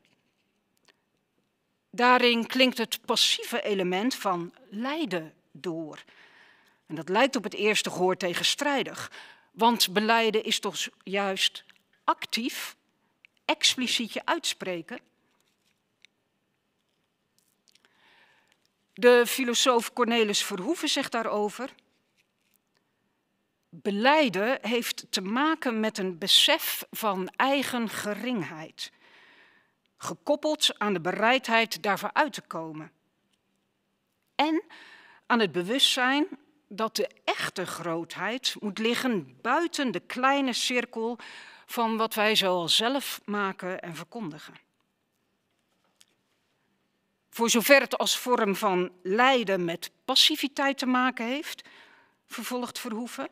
Daarin klinkt het passieve element van lijden door. En dat lijkt op het eerste gehoor tegenstrijdig, want belijden is toch juist actief, expliciet je uitspreken. De filosoof Cornelis Verhoeven zegt daarover: belijden heeft te maken met een besef van eigen geringheid, gekoppeld aan de bereidheid daarvoor uit te komen. En aan het bewustzijn dat de echte grootheid moet liggen buiten de kleine cirkel van wat wij zoal zelf maken en verkondigen. Voor zover het als vorm van lijden met passiviteit te maken heeft, vervolgt Verhoeven,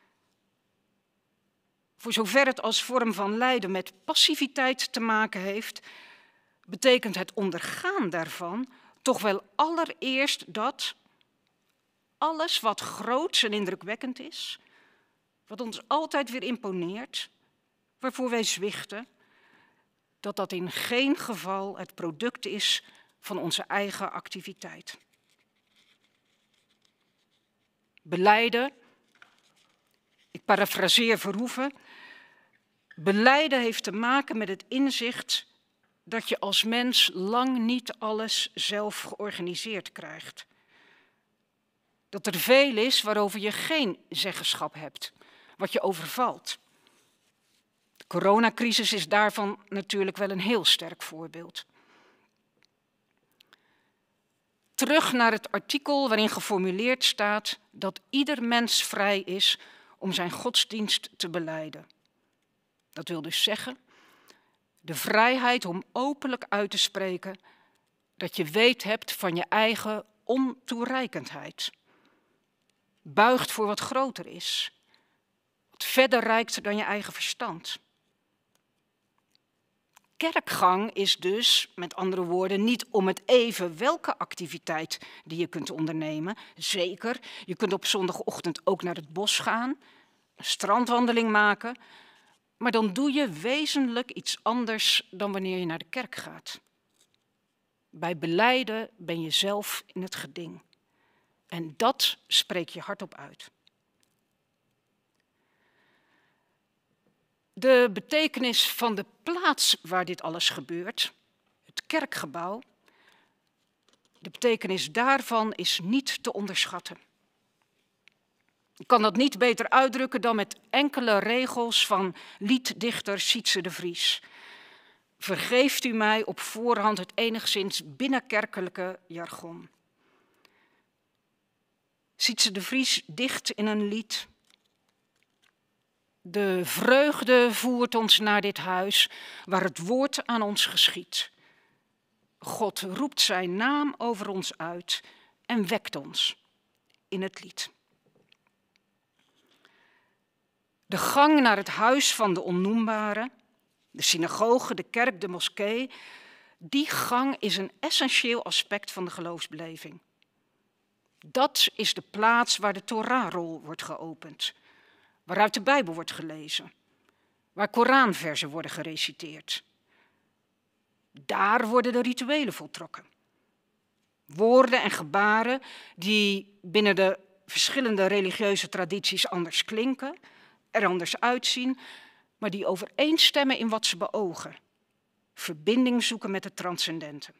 voor zover het als vorm van lijden met passiviteit te maken heeft, betekent het ondergaan daarvan toch wel allereerst dat alles wat groots en indrukwekkend is, wat ons altijd weer imponeert, waarvoor wij zwichten, dat dat in geen geval het product is van onze eigen activiteit. Belijden, ik parafraseer Verhoeven, belijden heeft te maken met het inzicht dat je als mens lang niet alles zelf georganiseerd krijgt. Dat er veel is waarover je geen zeggenschap hebt, wat je overvalt. De coronacrisis is daarvan natuurlijk wel een heel sterk voorbeeld. Terug naar het artikel waarin geformuleerd staat dat ieder mens vrij is om zijn godsdienst te belijden. Dat wil dus zeggen, de vrijheid om openlijk uit te spreken dat je weet hebt van je eigen ontoereikendheid. Buigt voor wat groter is, wat verder reikt dan je eigen verstand. Kerkgang is dus, met andere woorden, niet om het even welke activiteit die je kunt ondernemen. Zeker, je kunt op zondagochtend ook naar het bos gaan, een strandwandeling maken, maar dan doe je wezenlijk iets anders dan wanneer je naar de kerk gaat. Bij belijden ben je zelf in het geding. En dat spreek je hardop uit. De betekenis van de plaats waar dit alles gebeurt, het kerkgebouw, de betekenis daarvan is niet te onderschatten. Ik kan dat niet beter uitdrukken dan met enkele regels van lieddichter Sietse de Vries. Vergeeft u mij op voorhand het enigszins binnenkerkelijke jargon. Sietse de Vries dicht in een lied: de vreugde voert ons naar dit huis, waar het woord aan ons geschiedt. God roept zijn naam over ons uit en wekt ons in het lied. De gang naar het huis van de onnoembare, de synagoge, de kerk, de moskee, die gang is een essentieel aspect van de geloofsbeleving. Dat is de plaats waar de Torahrol wordt geopend, waaruit de Bijbel wordt gelezen, waar Koranversen worden gereciteerd. Daar worden de rituelen voltrokken. Woorden en gebaren die binnen de verschillende religieuze tradities anders klinken, er anders uitzien, maar die overeenstemmen in wat ze beogen. Verbinding zoeken met het transcendente.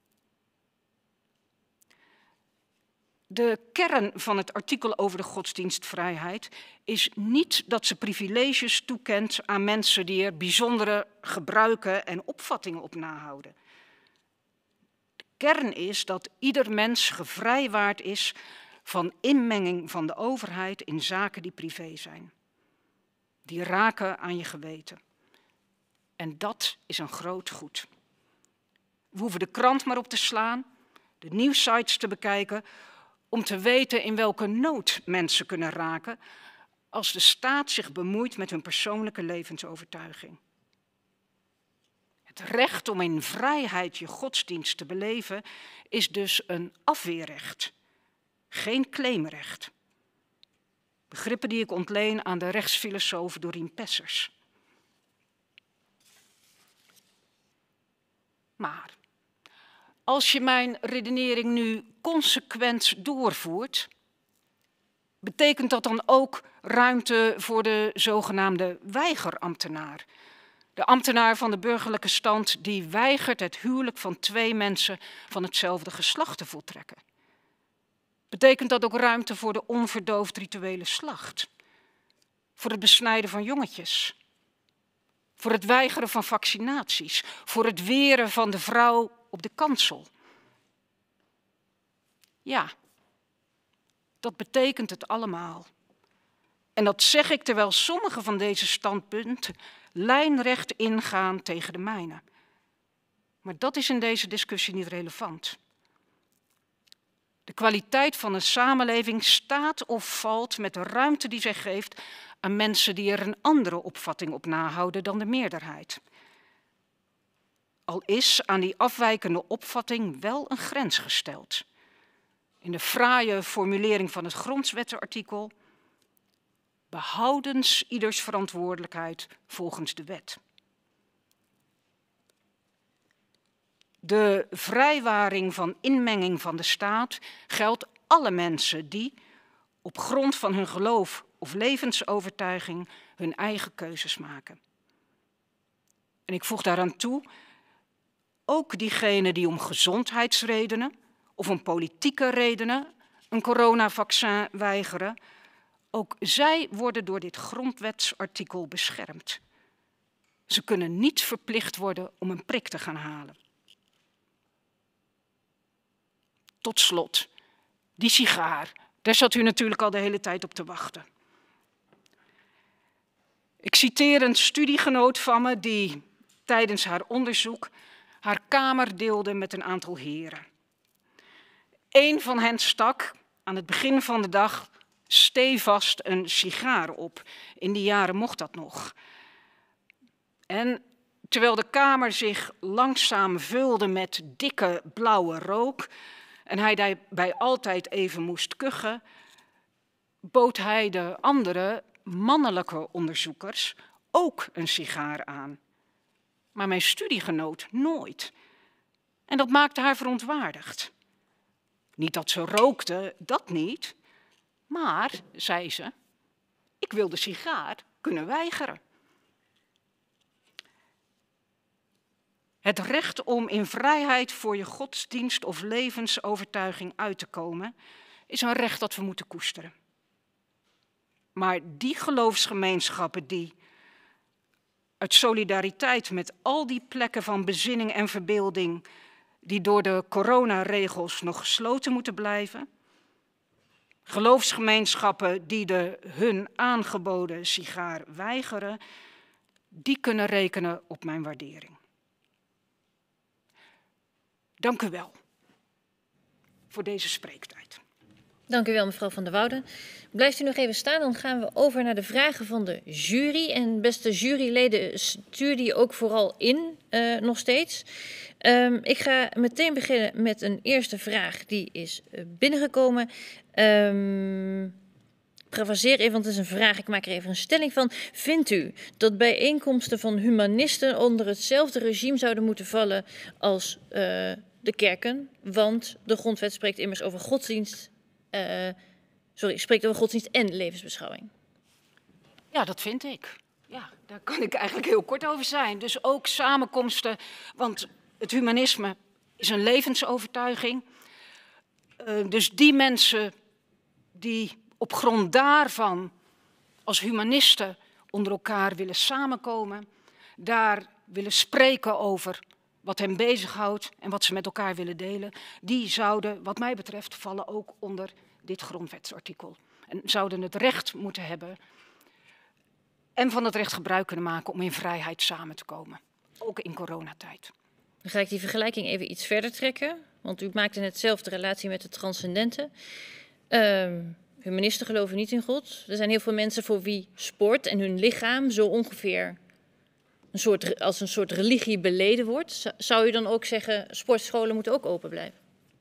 De kern van het artikel over de godsdienstvrijheid is niet dat ze privileges toekent aan mensen die er bijzondere gebruiken en opvattingen op nahouden. De kern is dat ieder mens gevrijwaard is van inmenging van de overheid in zaken die privé zijn. Die raken aan je geweten. En dat is een groot goed. We hoeven de krant maar op te slaan, de nieuwssites te bekijken, om te weten in welke nood mensen kunnen raken als de staat zich bemoeit met hun persoonlijke levensovertuiging. Het recht om in vrijheid je godsdienst te beleven is dus een afweerrecht, geen claimrecht. Begrippen die ik ontleen aan de rechtsfilosoof Dorien Pessers. Maar als je mijn redenering nu consequent doorvoert, betekent dat dan ook ruimte voor de zogenaamde weigerambtenaar? De ambtenaar van de burgerlijke stand die weigert het huwelijk van twee mensen van hetzelfde geslacht te voltrekken. Betekent dat ook ruimte voor de onverdoofd rituele slacht? Voor het besnijden van jongetjes? Voor het weigeren van vaccinaties? Voor het weren van de vrouw op de kansel? Ja, dat betekent het allemaal. En dat zeg ik terwijl sommige van deze standpunten lijnrecht ingaan tegen de mijne. Maar dat is in deze discussie niet relevant. De kwaliteit van een samenleving staat of valt met de ruimte die zij geeft aan mensen die er een andere opvatting op nahouden dan de meerderheid. Al is aan die afwijkende opvatting wel een grens gesteld. In de fraaie formulering van het grondwetartikel: behoudens ieders verantwoordelijkheid volgens de wet. De vrijwaring van inmenging van de staat geldt alle mensen die op grond van hun geloof of levensovertuiging hun eigen keuzes maken. En ik voeg daaraan toe, ook diegenen die om gezondheidsredenen of om politieke redenen een coronavaccin weigeren, ook zij worden door dit grondwetsartikel beschermd. Ze kunnen niet verplicht worden om een prik te gaan halen. Tot slot, die sigaar, daar zat u natuurlijk al de hele tijd op te wachten. Ik citeer een studiegenoot van me die tijdens haar onderzoek haar kamer deelde met een aantal heren. Eén van hen stak aan het begin van de dag stevast een sigaar op. In die jaren mocht dat nog. En terwijl de kamer zich langzaam vulde met dikke blauwe rook en hij daarbij altijd even moest kuchen, bood hij de andere mannelijke onderzoekers ook een sigaar aan. Maar mijn studiegenoot nooit. En dat maakte haar verontwaardigd. Niet dat ze rookte, dat niet. Maar, zei ze, ik wil de sigaar kunnen weigeren. Het recht om in vrijheid voor je godsdienst of levensovertuiging uit te komen is een recht dat we moeten koesteren. Maar die geloofsgemeenschappen die uit solidariteit met al die plekken van bezinning en verbeelding die door de coronaregels nog gesloten moeten blijven, geloofsgemeenschappen die de hun aangeboden sigaar weigeren, die kunnen rekenen op mijn waardering. Dank u wel voor deze spreektijd. Dank u wel, mevrouw Van der Wouden. Blijft u nog even staan, dan gaan we over naar de vragen van de jury. En beste juryleden, stuur die ook vooral in, nog steeds. Ik ga meteen beginnen met een eerste vraag die is binnengekomen. Parafraseer even, want het is een vraag, ik maak er even een stelling van. Vindt u dat bijeenkomsten van humanisten onder hetzelfde regime zouden moeten vallen als de kerken? Want de grondwet spreekt immers over godsdienst. Spreekt over godsdienst en levensbeschouwing. Ja, dat vind ik. Ja, daar kan ik eigenlijk heel kort over zijn. Dus ook samenkomsten, want het humanisme is een levensovertuiging. Dus die mensen die op grond daarvan als humanisten onder elkaar willen samenkomen, daar willen spreken over wat hen bezighoudt en wat ze met elkaar willen delen, die zouden, wat mij betreft, vallen ook onder dit grondwetsartikel. En zouden het recht moeten hebben en van het recht gebruik kunnen maken om in vrijheid samen te komen. Ook in coronatijd. Dan ga ik die vergelijking even iets verder trekken. Want u maakte net zelf de relatie met de transcendente. Humanisten geloven niet in God. Er zijn heel veel mensen voor wie sport en hun lichaam zo ongeveer als een soort religie beleden wordt. Zou u dan ook zeggen, sportscholen moeten ook open blijven?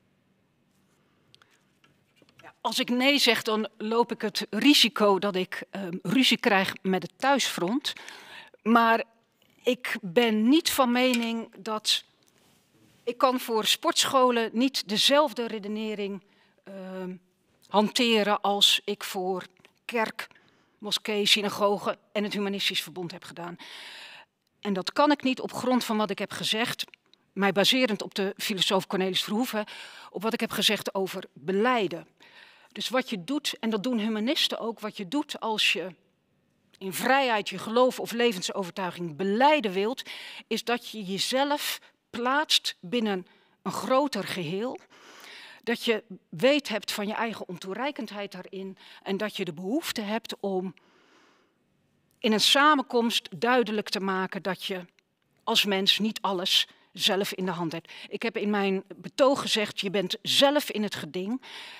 Als ik nee zeg, dan loop ik het risico dat ik ruzie krijg met het thuisfront. Maar ik ben niet van mening dat ik kan voor sportscholen niet dezelfde redenering hanteren als ik voor kerk, moskee, synagoge en het Humanistisch Verbond heb gedaan. En dat kan ik niet op grond van wat ik heb gezegd, mij baserend op de filosoof Cornelis Verhoeven, op wat ik heb gezegd over belijden. Dus wat je doet, en dat doen humanisten ook, wat je doet als je in vrijheid je geloof of levensovertuiging belijden wilt, is dat je jezelf plaatst binnen een groter geheel. Dat je weet hebt van je eigen ontoereikendheid daarin en dat je de behoefte hebt om in een samenkomst duidelijk te maken dat je als mens niet alles zelf in de hand hebt. Ik heb in mijn betoog gezegd, je bent zelf in het geding.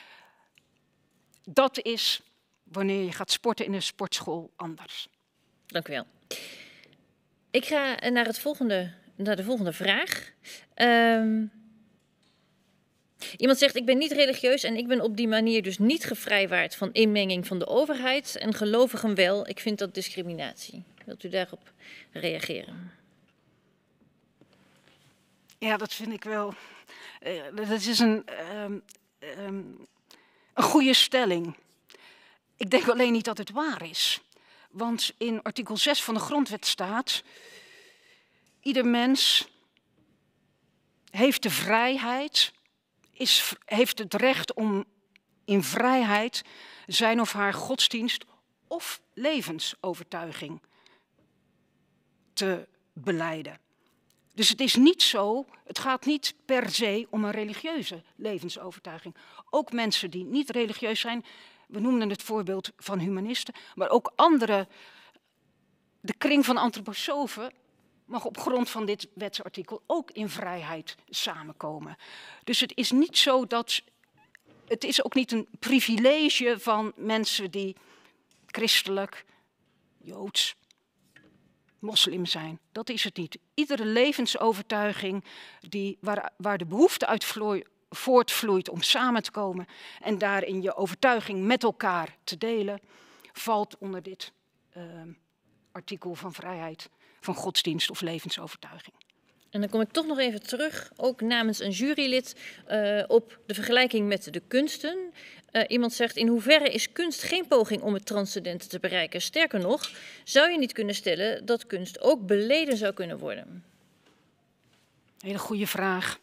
Dat is wanneer je gaat sporten in een sportschool anders. Dank u wel. Ik ga naar de volgende vraag. Iemand zegt, ik ben niet religieus en ik ben op die manier dus niet gevrijwaard van inmenging van de overheid en gelovigen wel. Ik vind dat discriminatie. Wilt u daarop reageren? Ja, dat vind ik wel. Dat is een goede stelling. Ik denk alleen niet dat het waar is. Want in artikel 6 van de grondwet staat: ieder mens heeft de vrijheid, heeft het recht om in vrijheid zijn of haar godsdienst of levensovertuiging te belijden. Dus het is niet zo, het gaat niet per se om een religieuze levensovertuiging. Ook mensen die niet religieus zijn, we noemden het voorbeeld van humanisten, maar ook anderen, de kring van antroposofen mag op grond van dit wetsartikel ook in vrijheid samenkomen. Dus het is niet zo dat, het is ook niet een privilege van mensen die christelijk, joods, moslim zijn. Dat is het niet. Iedere levensovertuiging waar de behoefte uit voortvloeit om samen te komen en daarin je overtuiging met elkaar te delen, valt onder dit artikel van vrijheid van godsdienst of levensovertuiging. En dan kom ik toch nog even terug, ook namens een jurylid, op de vergelijking met de kunsten. Iemand zegt, in hoeverre is kunst geen poging om het transcendente te bereiken? Sterker nog, zou je niet kunnen stellen dat kunst ook beleden zou kunnen worden? Hele goede vraag.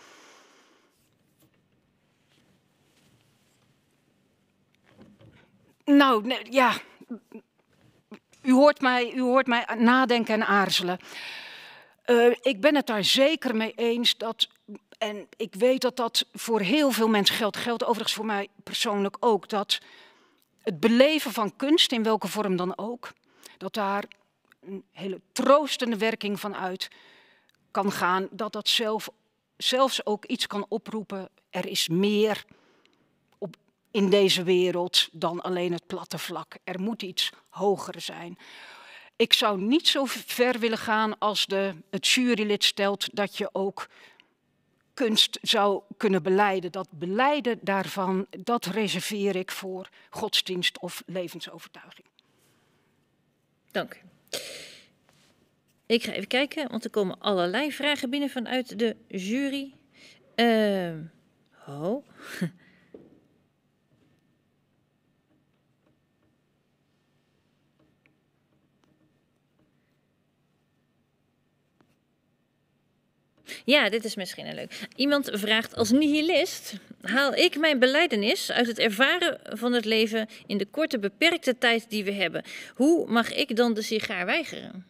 Nou, nee, ja. U hoort mij nadenken en aarzelen. Ik ben het daar zeker mee eens dat, en ik weet dat dat voor heel veel mensen geldt overigens voor mij persoonlijk ook, dat het beleven van kunst, in welke vorm dan ook, dat daar een hele troostende werking van uit kan gaan, dat dat zelfs ook iets kan oproepen. Er is meer in deze wereld dan alleen het platte vlak. Er moet iets hoger zijn. Ik zou niet zo ver willen gaan als het jurylid stelt dat je ook kunst zou kunnen belijden. Dat belijden daarvan, dat reserveer ik voor godsdienst of levensovertuiging. Dank u. Ik ga even kijken, want er komen allerlei vragen binnen vanuit de jury. Ja, dit is misschien een leuk. Iemand vraagt, als nihilist haal ik mijn belijdenis uit het ervaren van het leven in de korte beperkte tijd die we hebben. Hoe mag ik dan de sigaar weigeren?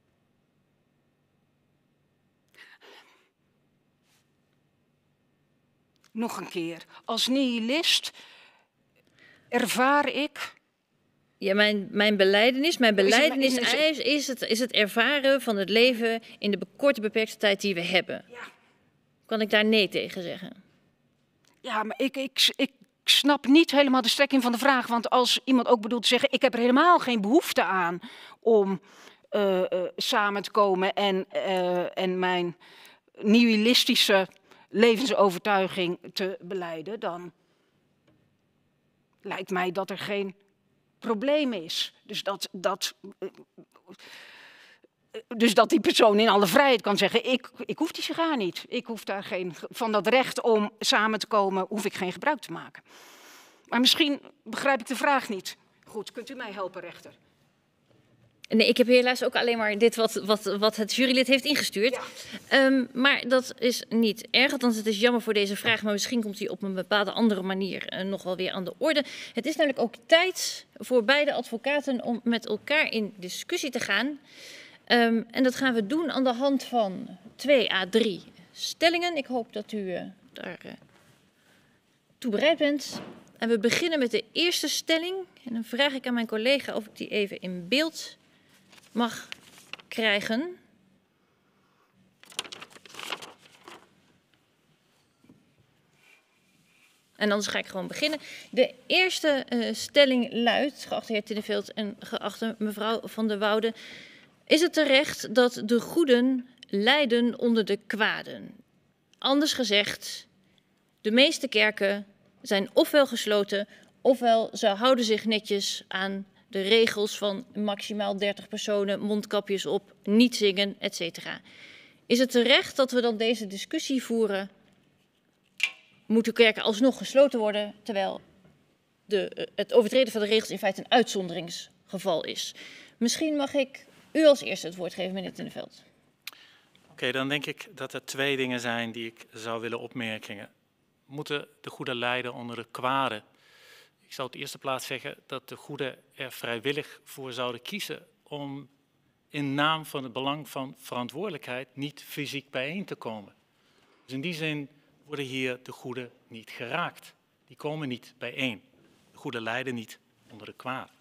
Nog een keer. Als nihilist ervaar ik... Ja, mijn belijdenis is het ervaren van het leven in de korte beperkte tijd die we hebben. Ja. Kan ik daar nee tegen zeggen? Ja, maar ik snap niet helemaal de strekking van de vraag. Want als iemand ook bedoelt te zeggen, ik heb er helemaal geen behoefte aan om samen te komen en mijn nihilistische levensovertuiging te belijden, dan lijkt mij dat er geen probleem is. Dus dat die persoon in alle vrijheid kan zeggen, ik hoef die sigaar niet. Ik hoef daar van dat recht om samen te komen, hoef ik geen gebruik te maken. Maar misschien begrijp ik de vraag niet. Goed, kunt u mij helpen, rechter? Nee, ik heb helaas ook alleen maar dit wat het jurylid heeft ingestuurd. Ja. Maar dat is niet erg, althans het is jammer voor deze vraag, maar misschien komt die op een bepaalde andere manier nog wel weer aan de orde. Het is namelijk ook tijd voor beide advocaten om met elkaar in discussie te gaan. En dat gaan we doen aan de hand van 2 à 3 stellingen. Ik hoop dat u daar toe bereid bent. En we beginnen met de eerste stelling. En dan vraag ik aan mijn collega of ik die even in beeld mag krijgen. En anders ga ik gewoon beginnen. De eerste stelling luidt, geachte heer Tinneveld en geachte mevrouw Van der Woude, is het terecht dat de goeden lijden onder de kwaden? Anders gezegd, De meeste kerken zijn ofwel gesloten, ofwel ze houden zich netjes aan de regels van maximaal 30 personen, mondkapjes op, niet zingen, etc. Is het terecht dat we dan deze discussie voeren? Moeten kerken alsnog gesloten worden, terwijl het overtreden van de regels in feite een uitzonderingsgeval is? Misschien mag ik u als eerste het woord geven, meneer Tinneveld. Oké, dan denk ik dat er 2 dingen zijn die ik zou willen opmerken. Moeten de goede lijden onder de kwade? Ik zou op de eerste plaats zeggen dat de goeden er vrijwillig voor zouden kiezen om in naam van het belang van verantwoordelijkheid niet fysiek bijeen te komen. Dus in die zin worden hier de goeden niet geraakt. Die komen niet bijeen. De goeden lijden niet onder de kwade.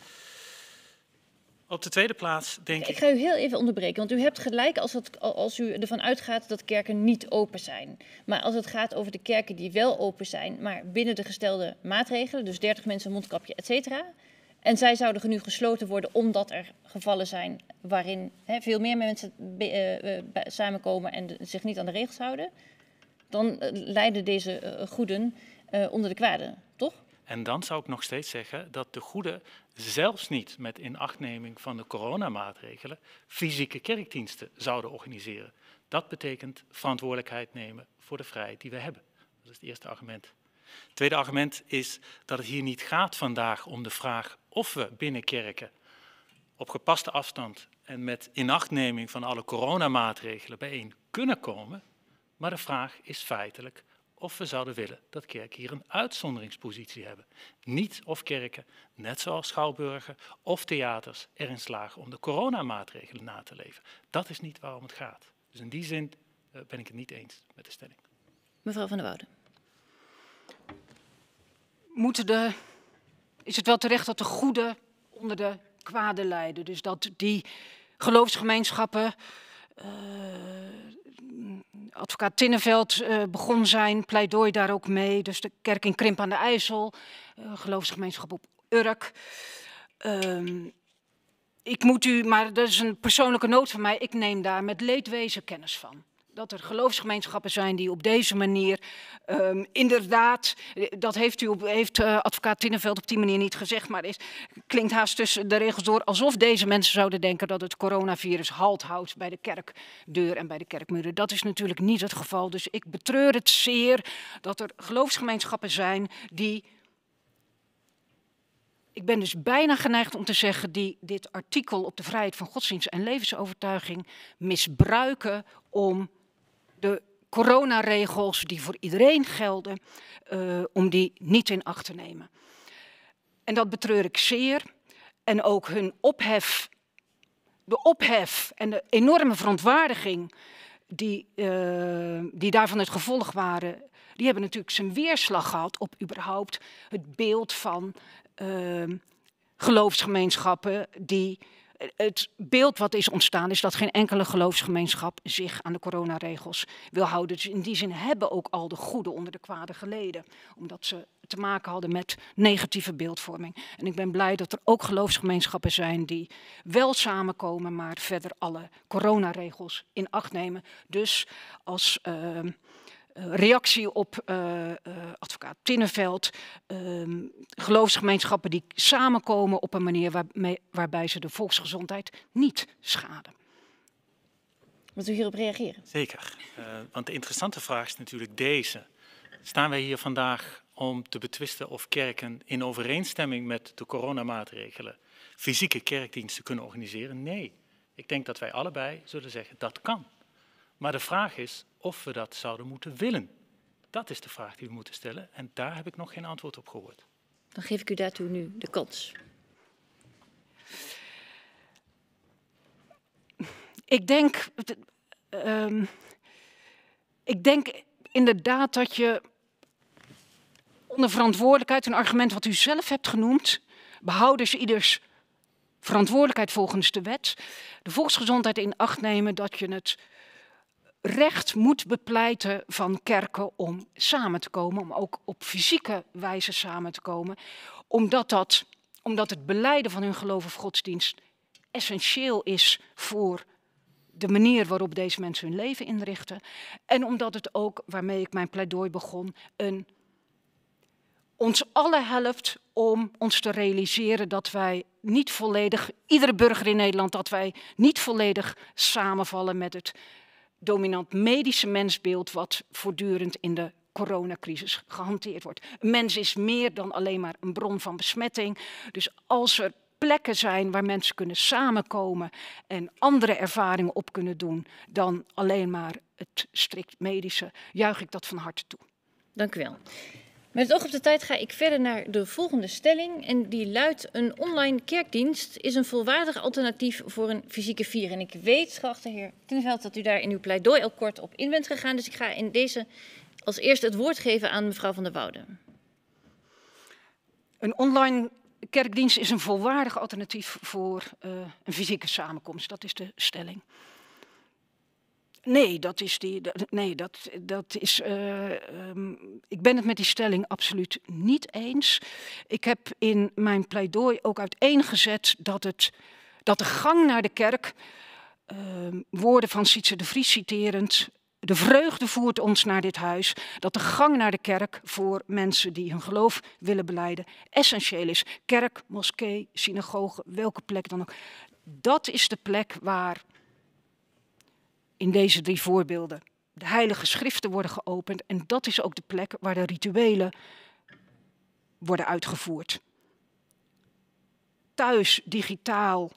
Op de tweede plaats denk ik... Ik ga u heel even onderbreken, want u hebt gelijk als u ervan uitgaat dat kerken niet open zijn. Maar als het gaat over de kerken die wel open zijn, maar binnen de gestelde maatregelen, dus 30 mensen, mondkapje, et cetera, en zij zouden nu gesloten worden omdat er gevallen zijn waarin veel meer mensen samenkomen en zich niet aan de regels houden, dan lijden deze goeden onder de kwade, toch? En dan zou ik nog steeds zeggen dat de goeden zelfs niet met inachtneming van de coronamaatregelen fysieke kerkdiensten zouden organiseren. Dat betekent verantwoordelijkheid nemen voor de vrijheid die we hebben. Dat is het eerste argument. Het tweede argument is dat het hier niet gaat vandaag om de vraag of we binnen kerken op gepaste afstand en met inachtneming van alle coronamaatregelen bijeen kunnen komen. Maar de vraag is feitelijk of we zouden willen dat kerken hier een uitzonderingspositie hebben. Niet of kerken, net zoals schouwburgen of theaters, erin slagen om de coronamaatregelen na te leven. Dat is niet waarom het gaat. Dus in die zin ben ik het niet eens met de stelling. Mevrouw van der Woude. Is het wel terecht dat de goeden onder de kwade lijden? Dus dat die geloofsgemeenschappen... Advocaat Tinneveld begon zijn pleidooi daar ook mee. Dus de kerk in Krimp aan de IJssel, geloofsgemeenschap op Urk. Ik moet u, maar dat is een persoonlijke noot van mij, ik neem daar met leedwezen kennis van. Dat er geloofsgemeenschappen zijn die op deze manier inderdaad, dat heeft advocaat Tinneveld op die manier niet gezegd, maar klinkt haast tussen de regels door alsof deze mensen zouden denken dat het coronavirus halt houdt bij de kerkdeur en bij de kerkmuren. Dat is natuurlijk niet het geval. Dus ik betreur het zeer dat er geloofsgemeenschappen zijn die... Ik ben dus bijna geneigd om te zeggen die dit artikel op de vrijheid van godsdienst en levensovertuiging misbruiken om de coronaregels die voor iedereen gelden, om die niet in acht te nemen. En dat betreur ik zeer. En ook hun ophef, de ophef en de enorme verontwaardiging die daarvan het gevolg waren, die hebben natuurlijk zijn weerslag gehad op überhaupt het beeld van geloofsgemeenschappen die... Het beeld wat is ontstaan is dat geen enkele geloofsgemeenschap zich aan de coronaregels wil houden. Dus in die zin hebben ook al de goeden onder de kwade geleden. Omdat ze te maken hadden met negatieve beeldvorming. En ik ben blij dat er ook geloofsgemeenschappen zijn die wel samenkomen, maar verder alle coronaregels in acht nemen. Dus als... reactie op advocaat Tinneveld, geloofsgemeenschappen die samenkomen op een manier waarbij ze de volksgezondheid niet schaden. Wilt u hierop reageren? Zeker, want de interessante vraag is natuurlijk deze. Staan wij hier vandaag om te betwisten of kerken in overeenstemming met de coronamaatregelen fysieke kerkdiensten kunnen organiseren? Nee, ik denk dat wij allebei zullen zeggen dat kan. Maar de vraag is of we dat zouden moeten willen. Dat is de vraag die we moeten stellen en daar heb ik nog geen antwoord op gehoord. Dan geef ik u daartoe nu de kans. Ik denk inderdaad dat je onder verantwoordelijkheid, een argument wat u zelf hebt genoemd, behoudens ieders verantwoordelijkheid volgens de wet, de volksgezondheid in acht nemen dat je het recht moet bepleiten van kerken om samen te komen, om ook op fysieke wijze samen te komen, omdat het belijden van hun geloof of godsdienst essentieel is voor de manier waarop deze mensen hun leven inrichten. En omdat het ook, waarmee ik mijn pleidooi begon, ons allen helpt om ons te realiseren dat wij niet volledig, iedere burger in Nederland, dat wij niet volledig samenvallen met het dominant medische mensbeeld wat voortdurend in de coronacrisis gehanteerd wordt. Een mens is meer dan alleen maar een bron van besmetting. Dus als er plekken zijn waar mensen kunnen samenkomen en andere ervaringen op kunnen doen dan alleen maar het strikt medische, juich ik dat van harte toe. Dank u wel. Met het oog op de tijd ga ik verder naar de volgende stelling. En die luidt: een online kerkdienst is een volwaardig alternatief voor een fysieke viering. En ik weet, geachte heer Tineveld, dat u daar in uw pleidooi al kort op in bent gegaan. Dus ik ga in deze als eerste het woord geven aan mevrouw Van der Woude. Een online kerkdienst is een volwaardig alternatief voor een fysieke samenkomst. Dat is de stelling. Nee, ik ben het met die stelling absoluut niet eens. Ik heb in mijn pleidooi ook uiteengezet dat de gang naar de kerk, woorden van Sietse de Vries citerend, de vreugde voert ons naar dit huis, dat de gang naar de kerk voor mensen die hun geloof willen belijden essentieel is. Kerk, moskee, synagoge, welke plek dan ook. Dat is de plek waar in deze 3 voorbeelden de heilige schriften worden geopend. En dat is ook de plek waar de rituelen worden uitgevoerd. Thuis, digitaal,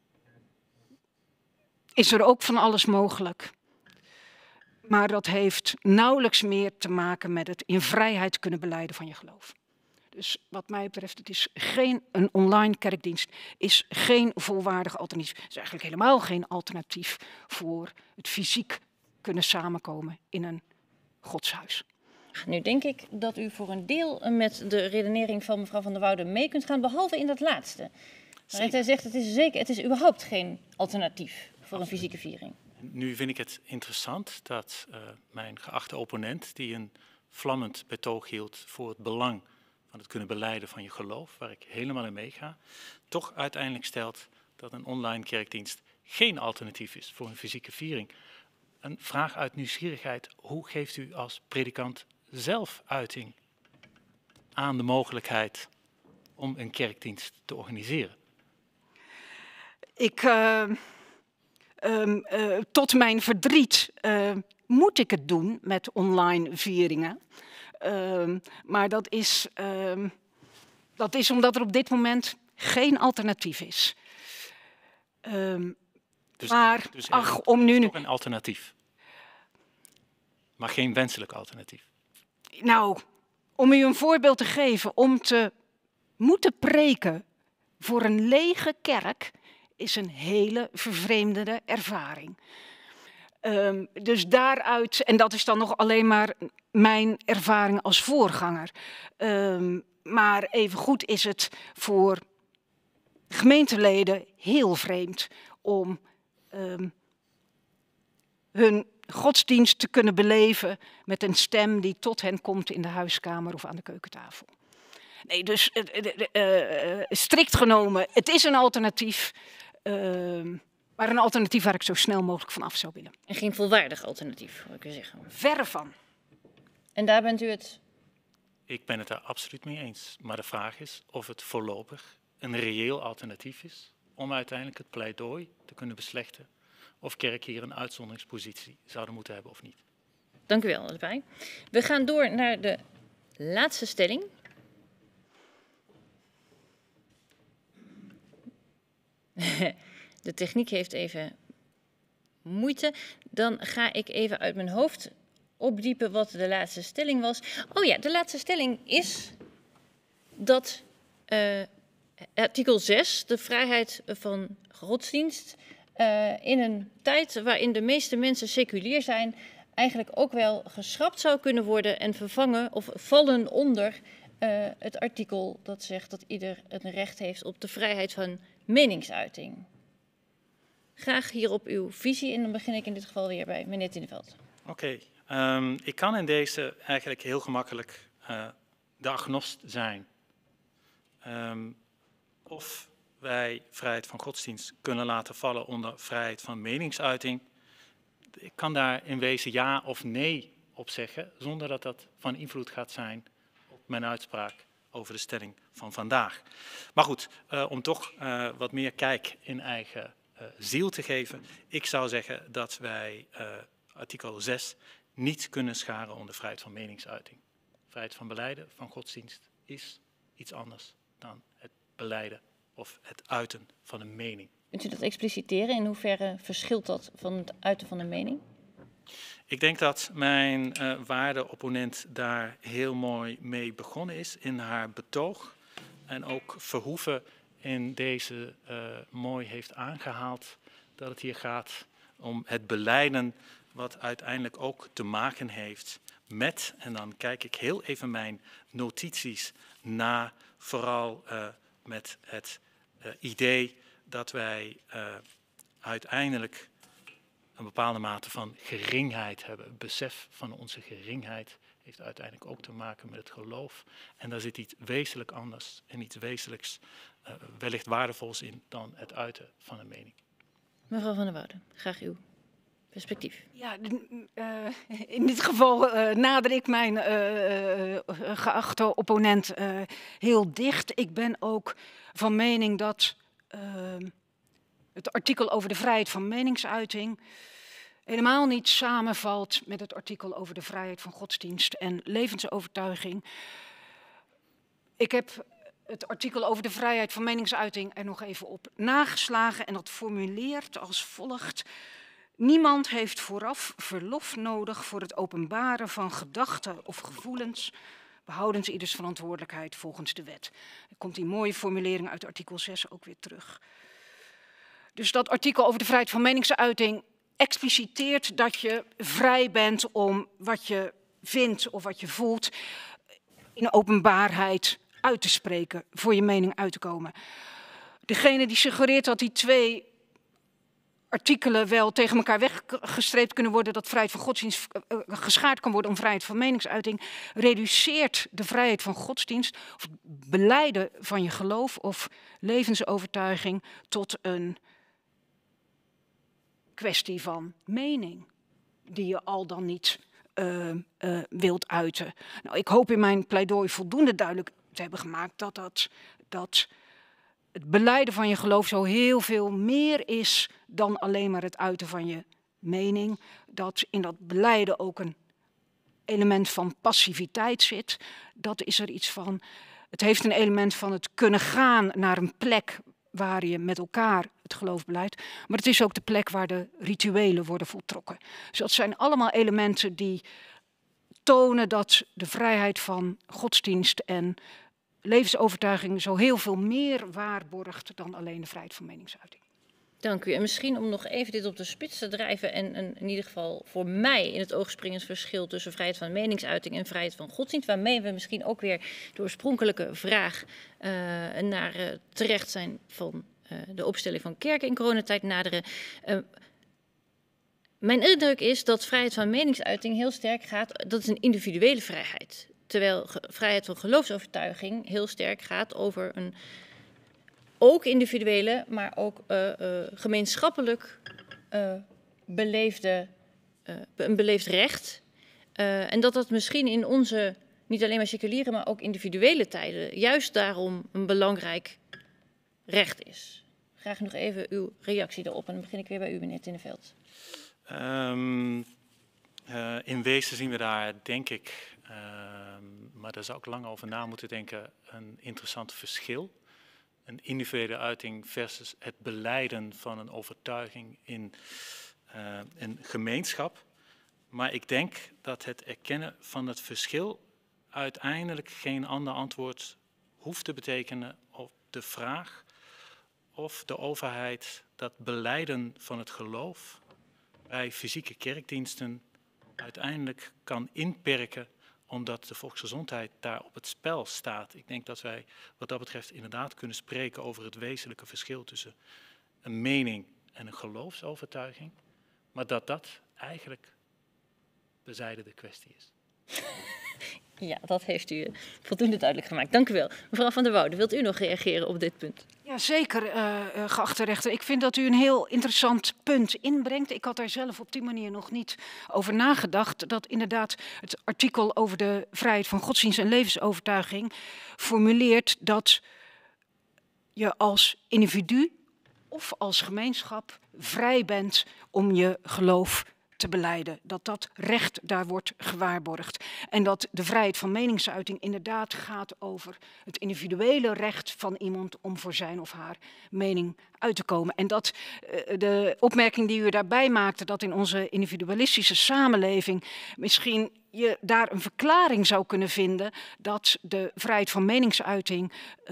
is er ook van alles mogelijk. Maar dat heeft nauwelijks meer te maken met het in vrijheid kunnen belijden van je geloof. Dus wat mij betreft, een online kerkdienst is geen volwaardig alternatief. Het is eigenlijk helemaal geen alternatief voor het fysiek kunnen samenkomen in een godshuis. Nu denk ik dat u voor een deel met de redenering van mevrouw Van der Woude mee kunt gaan, behalve in dat laatste. Maar hij zegt, het is überhaupt geen alternatief voor een fysieke viering. Nu vind ik het interessant dat mijn geachte opponent, die een vlammend betoog hield voor het belang van het kunnen belijden van je geloof, waar ik helemaal in meega, toch uiteindelijk stelt dat een online kerkdienst geen alternatief is voor een fysieke viering. Een vraag uit nieuwsgierigheid: hoe geeft u als predikant zelf uiting aan de mogelijkheid om een kerkdienst te organiseren? Tot mijn verdriet moet ik het doen met online vieringen. Maar dat is omdat er op dit moment geen alternatief is. Dus om nu toch een alternatief, maar geen wenselijk alternatief. Nou, om u een voorbeeld te geven, om te moeten preken voor een lege kerk is een hele vervreemdende ervaring. Dus daaruit, en dat is dan nog alleen maar mijn ervaring als voorganger. Maar evengoed is het voor gemeenteleden heel vreemd om hun godsdienst te kunnen beleven met een stem die tot hen komt in de huiskamer of aan de keukentafel. Nee, dus strikt genomen, het is een alternatief, maar een alternatief waar ik zo snel mogelijk van af zou willen. En geen volwaardig alternatief, wil ik u zeggen. Verre van. En daar bent u het? Ik ben het daar absoluut mee eens. Maar de vraag is of het voorlopig een reëel alternatief is om uiteindelijk het pleidooi te kunnen beslechten of kerken hier een uitzonderingspositie zouden moeten hebben of niet. Dank u wel, allebei. We gaan door naar de laatste stelling. De techniek heeft even moeite. Dan ga ik even uit mijn hoofd opdiepen wat de laatste stelling was. Oh ja, de laatste stelling is dat artikel 6, de vrijheid van godsdienst, in een tijd waarin de meeste mensen seculier zijn, eigenlijk ook wel geschrapt zou kunnen worden en vervangen of vallen onder het artikel dat zegt dat ieder een recht heeft op de vrijheid van meningsuiting. Graag hierop uw visie en dan begin ik in dit geval weer bij meneer Tineveld. Oké, ik kan in deze eigenlijk heel gemakkelijk de agnost zijn. Of wij vrijheid van godsdienst kunnen laten vallen onder vrijheid van meningsuiting, ik kan daar in wezen ja of nee op zeggen, zonder dat dat van invloed gaat zijn op mijn uitspraak over de stelling van vandaag. Maar goed, om toch wat meer kijk in eigen ziel te geven. Ik zou zeggen dat wij artikel 6 niet kunnen scharen onder vrijheid van meningsuiting. Vrijheid van belijden, van godsdienst, is iets anders dan het belijden of het uiten van een mening. Kunt u dat expliciteren? In hoeverre verschilt dat van het uiten van een mening? Ik denk dat mijn waarde opponent daar heel mooi mee begonnen is in haar betoog. En ook Verhoeven in deze mooi heeft aangehaald dat het hier gaat om het belijden wat uiteindelijk ook te maken heeft met, en dan kijk ik heel even mijn notities na, vooral met het idee dat wij uiteindelijk een bepaalde mate van geringheid hebben. Het besef van onze geringheid heeft uiteindelijk ook te maken met het geloof. En daar zit iets wezenlijk anders en iets wezenlijks, wellicht waardevols in dan het uiten van een mening. Mevrouw van der Woude, graag uw perspectief. Ja, in dit geval nader ik mijn geachte opponent heel dicht. Ik ben ook van mening dat het artikel over de vrijheid van meningsuiting helemaal niet samenvalt met het artikel over de vrijheid van godsdienst en levensovertuiging. Ik heb het artikel over de vrijheid van meningsuiting er nog even op nageslagen en dat formuleert als volgt. Niemand heeft vooraf verlof nodig voor het openbaren van gedachten of gevoelens, behoudens ieders verantwoordelijkheid volgens de wet. Er komt die mooie formulering uit artikel 6 ook weer terug. Dus dat artikel over de vrijheid van meningsuiting expliciteert dat je vrij bent om wat je vindt of wat je voelt in openbaarheid uit te spreken, voor je mening uit te komen. Degene die suggereert dat die twee artikelen wel tegen elkaar weggestreept kunnen worden, dat vrijheid van godsdienst geschaard kan worden om vrijheid van meningsuiting, reduceert de vrijheid van godsdienst of het belijden van je geloof of levensovertuiging tot een kwestie van mening, die je al dan niet wilt uiten. Nou, ik hoop in mijn pleidooi voldoende duidelijk te hebben gemaakt dat het belijden van je geloof zo heel veel meer is dan alleen maar het uiten van je mening. Dat in dat belijden ook een element van passiviteit zit. Dat is er iets van. Het heeft een element van het kunnen gaan naar een plek waar je met elkaar het geloof belijdt. Maar het is ook de plek waar de rituelen worden voltrokken. Dus dat zijn allemaal elementen die tonen dat de vrijheid van godsdienst en levensovertuiging zo heel veel meer waarborgt dan alleen de vrijheid van meningsuiting. Dank u. En misschien om nog even dit op de spits te drijven en in ieder geval voor mij in het oog springend verschil tussen vrijheid van meningsuiting en vrijheid van godsdienst, waarmee we misschien ook weer de oorspronkelijke vraag naar terecht zijn van de opstelling van kerken in coronatijd naderen. Mijn indruk is dat vrijheid van meningsuiting heel sterk gaat, dat is een individuele vrijheid. Terwijl vrijheid van geloofsovertuiging heel sterk gaat over een ook individuele, maar ook gemeenschappelijk een beleefd recht. En dat misschien in onze, niet alleen maar seculiere, maar ook individuele tijden, juist daarom een belangrijk recht is. Graag nog even uw reactie daarop en dan begin ik weer bij u, meneer Tinneveld. In wezen zien we daar, denk ik, maar daar zou ik lang over na moeten denken, een interessant verschil. Een individuele uiting versus het belijden van een overtuiging in een gemeenschap. Maar ik denk dat het erkennen van het verschil uiteindelijk geen ander antwoord hoeft te betekenen op de vraag of de overheid dat belijden van het geloof bij fysieke kerkdiensten uiteindelijk kan inperken omdat de volksgezondheid daar op het spel staat. Ik denk dat wij wat dat betreft inderdaad kunnen spreken over het wezenlijke verschil tussen een mening en een geloofsovertuiging, maar dat dat eigenlijk bezijde de kwestie is. Ja, dat heeft u voldoende duidelijk gemaakt. Dank u wel. Mevrouw van der Woude, wilt u nog reageren op dit punt? Ja, zeker, geachte rechter. Ik vind dat u een heel interessant punt inbrengt. Ik had daar zelf op die manier nog niet over nagedacht. Dat inderdaad het artikel over de vrijheid van godsdienst en levensovertuiging formuleert dat je als individu of als gemeenschap vrij bent om je geloof te belijden. Dat dat recht daar wordt gewaarborgd. En dat de vrijheid van meningsuiting inderdaad gaat over het individuele recht van iemand om voor zijn of haar mening uit te komen. En dat de opmerking die u daarbij maakte, dat in onze individualistische samenleving misschien je daar een verklaring zou kunnen vinden dat de vrijheid van meningsuiting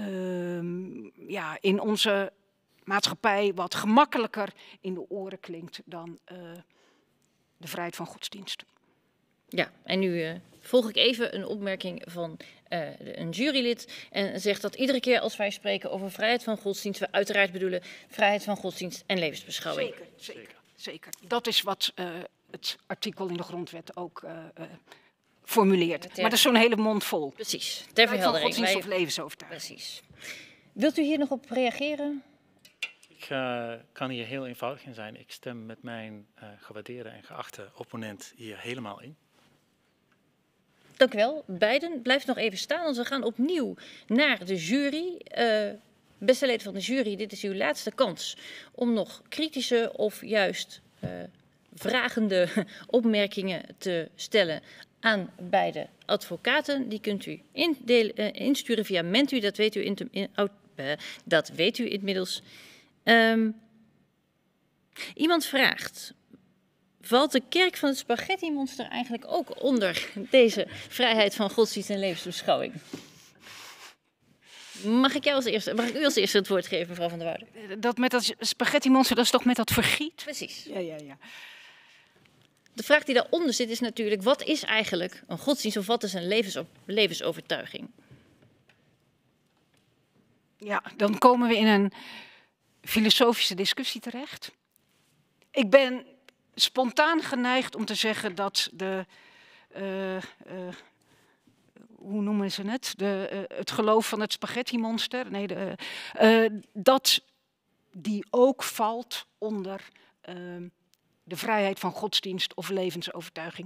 in onze maatschappij wat gemakkelijker in de oren klinkt dan de vrijheid van godsdienst. Ja, en nu volg ik even een opmerking van een jurylid en zegt dat iedere keer als wij spreken over vrijheid van godsdienst, we uiteraard bedoelen vrijheid van godsdienst en levensbeschouwing. Zeker. Dat is wat het artikel in de grondwet ook formuleert. Maar dat is zo'n hele mond vol. Precies, ter verheldering. Van godsdienst of levensovertuiging. Precies. Wilt u hier nog op reageren? Ik kan hier heel eenvoudig in zijn. Ik stem met mijn gewaardeerde en geachte opponent hier helemaal in. Dank u wel. Beiden, blijft nog even staan, want we gaan opnieuw naar de jury. Beste leden van de jury, dit is uw laatste kans om nog kritische of juist vragende opmerkingen te stellen aan beide advocaten. Die kunt u insturen via Mentu, dat weet u inmiddels. Iemand vraagt, valt de kerk van het spaghetti-monster eigenlijk ook onder deze vrijheid van godsdienst en levensbeschouwing? Mag ik u als eerste het woord geven, mevrouw van der Woude? Dat met dat spaghetti-monster, dat is toch met dat vergiet? Precies. Ja. De vraag die daaronder zit is natuurlijk, wat is eigenlijk een godsdienst of wat is een levensovertuiging? Ja, dan komen we in een filosofische discussie terecht. Ik ben spontaan geneigd om te zeggen dat hoe noemen ze het? Het geloof van het spaghetti-monster. Dat die ook valt onder de vrijheid van godsdienst of levensovertuiging.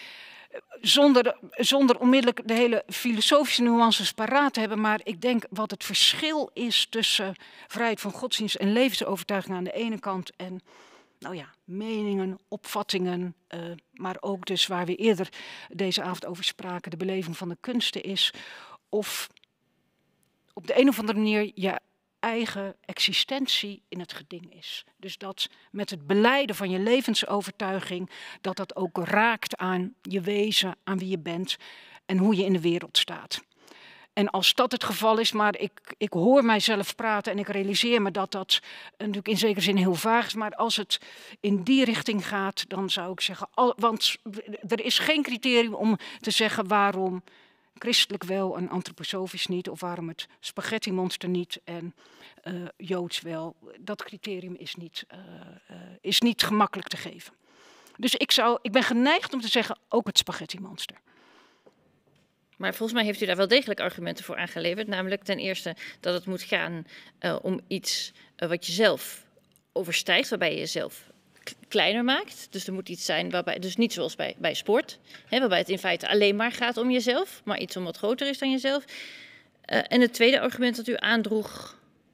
Zonder onmiddellijk de hele filosofische nuances paraat te hebben, maar ik denk wat het verschil is tussen vrijheid van godsdienst en levensovertuiging aan de ene kant en meningen, opvattingen, maar ook dus waar we eerder deze avond over spraken, de beleving van de kunsten is, of op de een of andere manier je eigen existentie in het geding is. Dus dat met het belijden van je levensovertuiging, dat ook raakt aan je wezen, aan wie je bent en hoe je in de wereld staat. En als dat het geval is, maar ik hoor mijzelf praten en ik realiseer me dat dat natuurlijk in zekere zin heel vaag is, maar als het in die richting gaat, dan zou ik zeggen, want er is geen criterium om te zeggen waarom christelijk wel en antroposofisch niet, of waarom het spaghetti-monster niet en joods wel. Dat criterium is niet gemakkelijk te geven. Dus ik ben geneigd om te zeggen, ook het spaghetti-monster. Maar volgens mij heeft u daar wel degelijk argumenten voor aangeleverd. Namelijk ten eerste dat het moet gaan om iets wat je zelf overstijgt, waarbij je jezelf kleiner maakt. Dus er moet iets zijn waarbij, dus niet zoals bij sport, waarbij het in feite alleen maar gaat om jezelf, maar iets om wat groter is dan jezelf. En het tweede argument dat u aandroeg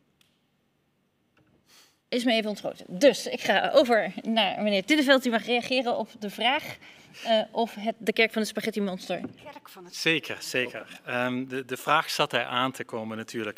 is me even ontschoten. Dus ik ga over naar meneer Tinneveld. U mag reageren op de vraag of de kerk van het spaghetti-monster. Zeker. De vraag zat er aan te komen natuurlijk.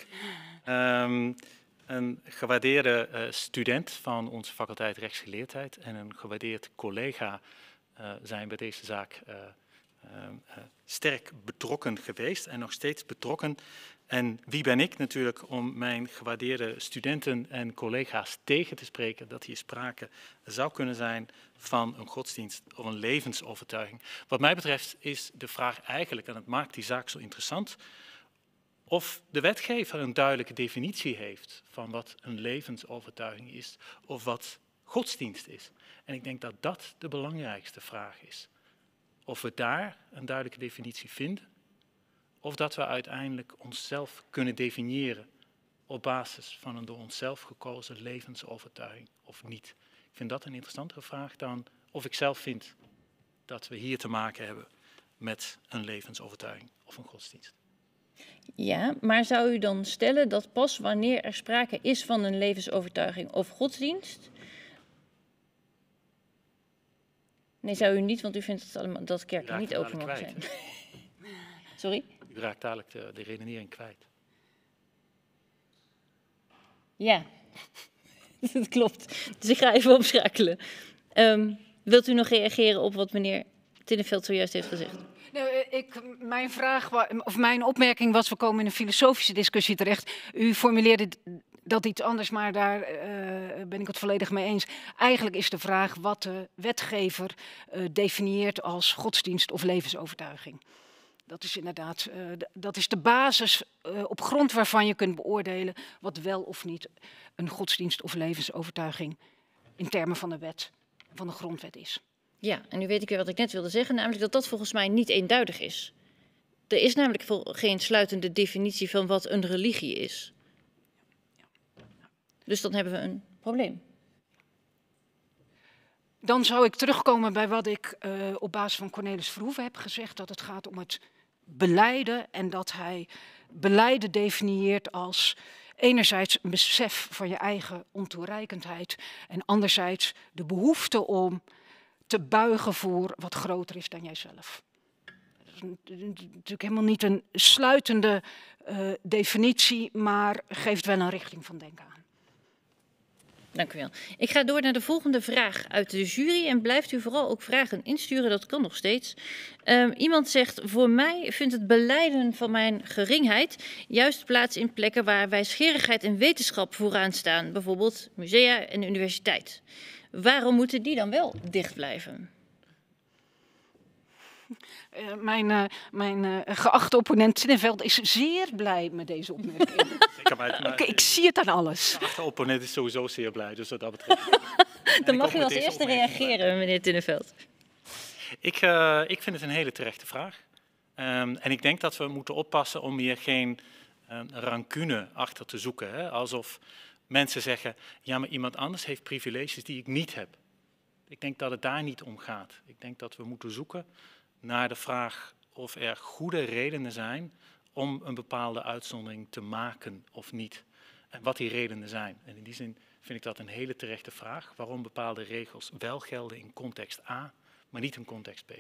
Een gewaardeerde student van onze faculteit rechtsgeleerdheid en een gewaardeerd collega zijn bij deze zaak sterk betrokken geweest en nog steeds betrokken. En wie ben ik natuurlijk om mijn gewaardeerde studenten en collega's tegen te spreken dat hier sprake zou kunnen zijn van een godsdienst of een levensovertuiging. Wat mij betreft is de vraag eigenlijk, en het maakt die zaak zo interessant, of de wetgever een duidelijke definitie heeft van wat een levensovertuiging is of wat godsdienst is. En ik denk dat dat de belangrijkste vraag is. of we daar een duidelijke definitie vinden, of dat we uiteindelijk onszelf kunnen definiëren op basis van een door onszelf gekozen levensovertuiging of niet. Ik vind dat een interessantere vraag dan of ik zelf vind dat we hier te maken hebben met een levensovertuiging of een godsdienst. Ja, maar zou u dan stellen dat pas wanneer er sprake is van een levensovertuiging of godsdienst... Nee, zou u niet, want u vindt dat kerken niet open mogen zijn. Sorry? U raakt dadelijk de redenering kwijt. Ja, dat klopt. Dus ik ga even opschakelen. Wilt u nog reageren op wat meneer Tinneveld zojuist heeft gezegd? Nou, mijn opmerking was, we komen in een filosofische discussie terecht. U formuleerde dat iets anders, maar daar ben ik het volledig mee eens. Eigenlijk is de vraag wat de wetgever definieert als godsdienst of levensovertuiging. Dat is inderdaad, dat is de basis op grond waarvan je kunt beoordelen wat wel of niet een godsdienst of levensovertuiging in termen van de wet, van de grondwet is. Ja, en nu weet ik weer wat ik net wilde zeggen, namelijk dat dat volgens mij niet eenduidig is. Er is namelijk geen sluitende definitie van wat een religie is. Dus dan hebben we een probleem. Dan zou ik terugkomen bij wat ik op basis van Cornelis Verhoeven heb gezegd, dat het gaat om het belijden en dat hij belijden definieert als enerzijds een besef van je eigen ontoereikendheid en anderzijds de behoefte om te buigen voor wat groter is dan jijzelf. Dat is natuurlijk helemaal niet een sluitende definitie, maar geeft wel een richting van denken aan. Dank u wel. Ik ga door naar de volgende vraag uit de jury en blijft u vooral ook vragen insturen, dat kan nog steeds. Iemand zegt, voor mij vindt het belijden van mijn geringheid juist plaats in plekken waar wijsgerigheid en wetenschap vooraan staan, bijvoorbeeld musea en de universiteit. Waarom moeten die dan wel dicht blijven? Mijn geachte opponent Tinneveld is zeer blij met deze opmerking. Ik zie het aan alles. De geachte opponent is sowieso zeer blij, dus wat dat betreft. Dan mag u als eerste reageren, meneer Tinneveld. Ik vind het een hele terechte vraag. En ik denk dat we moeten oppassen om hier geen rancune achter te zoeken. Hè? Alsof mensen zeggen, ja, maar iemand anders heeft privileges die ik niet heb. Ik denk dat het daar niet om gaat. Ik denk dat we moeten zoeken naar de vraag of er goede redenen zijn om een bepaalde uitzondering te maken of niet. En wat die redenen zijn. En in die zin vind ik dat een hele terechte vraag. Waarom bepaalde regels wel gelden in context A, maar niet in context B.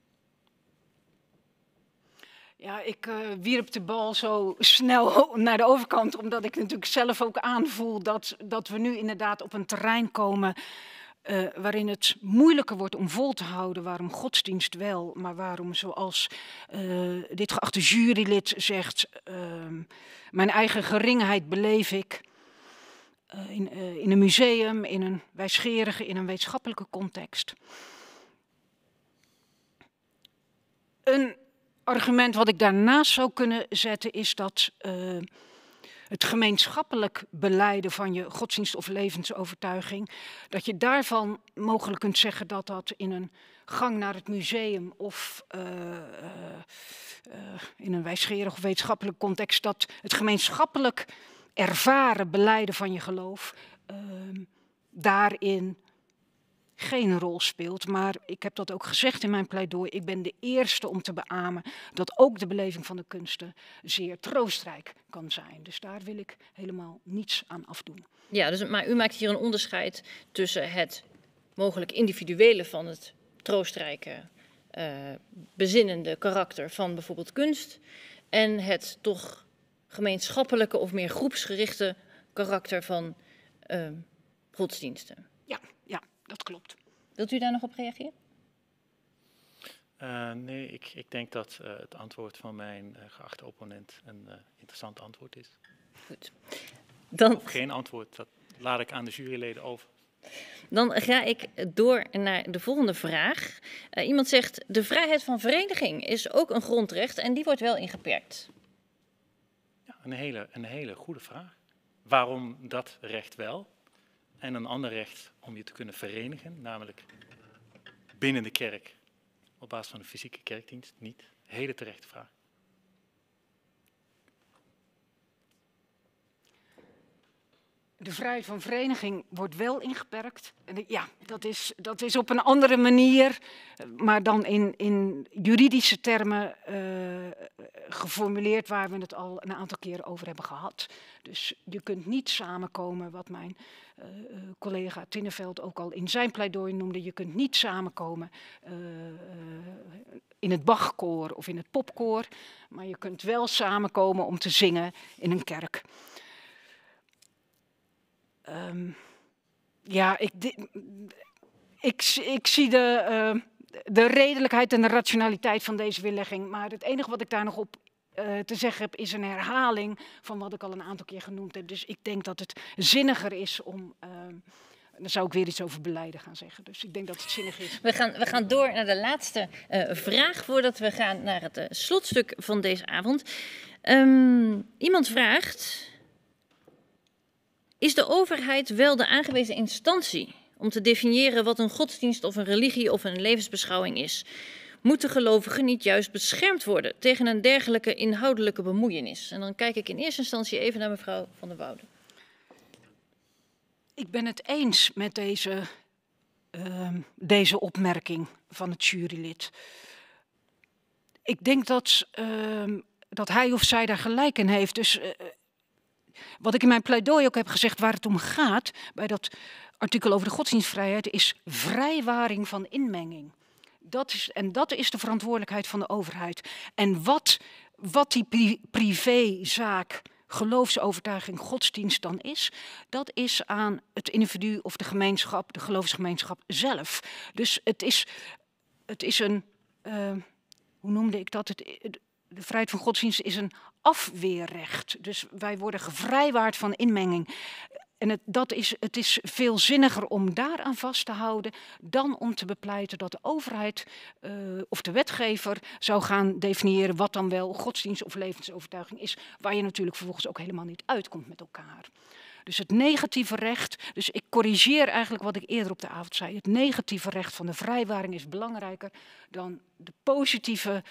Ja, ik wierp de bal zo snel naar de overkant, omdat ik natuurlijk zelf ook aanvoel dat we nu inderdaad op een terrein komen waarin het moeilijker wordt om vol te houden waarom godsdienst wel, maar waarom, zoals dit geachte jurylid zegt, mijn eigen geringheid beleef ik in een museum, in een wijsgerige, in een wetenschappelijke context. Een argument wat ik daarnaast zou kunnen zetten is dat het gemeenschappelijk belijden van je godsdienst of levensovertuiging, dat je daarvan mogelijk kunt zeggen dat dat in een gang naar het museum of in een wijsgerig of wetenschappelijk context, dat het gemeenschappelijk ervaren belijden van je geloof daarin geen rol speelt. Maar ik heb dat ook gezegd in mijn pleidooi. Ik ben de eerste om te beamen dat ook de beleving van de kunsten zeer troostrijk kan zijn. Dus daar wil ik helemaal niets aan afdoen. Ja, dus, maar u maakt hier een onderscheid tussen het mogelijk individuele van het troostrijke, bezinnende karakter van bijvoorbeeld kunst en het toch gemeenschappelijke of meer groepsgerichte karakter van godsdiensten. Ja, dat klopt. Wilt u daar nog op reageren? Nee, ik denk dat het antwoord van mijn geachte opponent een interessant antwoord is. Goed. Dan, of geen antwoord, dat laat ik aan de juryleden over. Dan ga ik door naar de volgende vraag. Iemand zegt, de vrijheid van vereniging is ook een grondrecht en die wordt wel ingeperkt. Ja, een hele goede vraag. Waarom dat recht wel? En een ander recht om je te kunnen verenigen, namelijk binnen de kerk op basis van de fysieke kerkdienst niet? Hele terechte vraag. De vrijheid van vereniging wordt wel ingeperkt. En ja, dat is op een andere manier, maar dan in juridische termen geformuleerd, waar we het al een aantal keren over hebben gehad. Dus je kunt niet samenkomen, wat mijn collega Tinneveld ook al in zijn pleidooi noemde. Je kunt niet samenkomen in het Bachkoor of in het popkoor, maar je kunt wel samenkomen om te zingen in een kerk. Ja, ik zie de redelijkheid en de rationaliteit van deze weerlegging. Maar het enige wat ik daar nog op te zeggen heb, is een herhaling van wat ik al een aantal keer genoemd heb. Dus ik denk dat het zinniger is om... dan zou ik weer iets over beleiden gaan zeggen. Dus ik denk dat het zinnig is. We gaan door naar de laatste vraag voordat we gaan naar het slotstuk van deze avond. Iemand vraagt... Is de overheid wel de aangewezen instantie om te definiëren wat een godsdienst of een religie of een levensbeschouwing is? Moeten gelovigen niet juist beschermd worden tegen een dergelijke inhoudelijke bemoeienis? En dan kijk ik in eerste instantie even naar mevrouw Van der Woude. Ik ben het eens met deze opmerking van het jurylid. Ik denk dat hij of zij daar gelijk in heeft. Dus... wat ik in mijn pleidooi ook heb gezegd, waar het om gaat, bij dat artikel over de godsdienstvrijheid, is vrijwaring van inmenging. Dat is de verantwoordelijkheid van de overheid. En wat die privézaak, geloofsovertuiging, godsdienst dan is, dat is aan het individu of de gemeenschap, de geloofsgemeenschap zelf. Dus het is een, hoe noemde ik dat? De vrijheid van godsdienst is een afweerrecht. Dus wij worden gevrijwaard van inmenging. En het is veel zinniger om daaraan vast te houden dan om te bepleiten dat de overheid of de wetgever zou gaan definiëren wat dan wel godsdienst of levensovertuiging is, waar je natuurlijk vervolgens ook helemaal niet uitkomt met elkaar. Dus het negatieve recht, dus ik corrigeer eigenlijk wat ik eerder op de avond zei. Het negatieve recht van de vrijwaring is belangrijker dan de positieve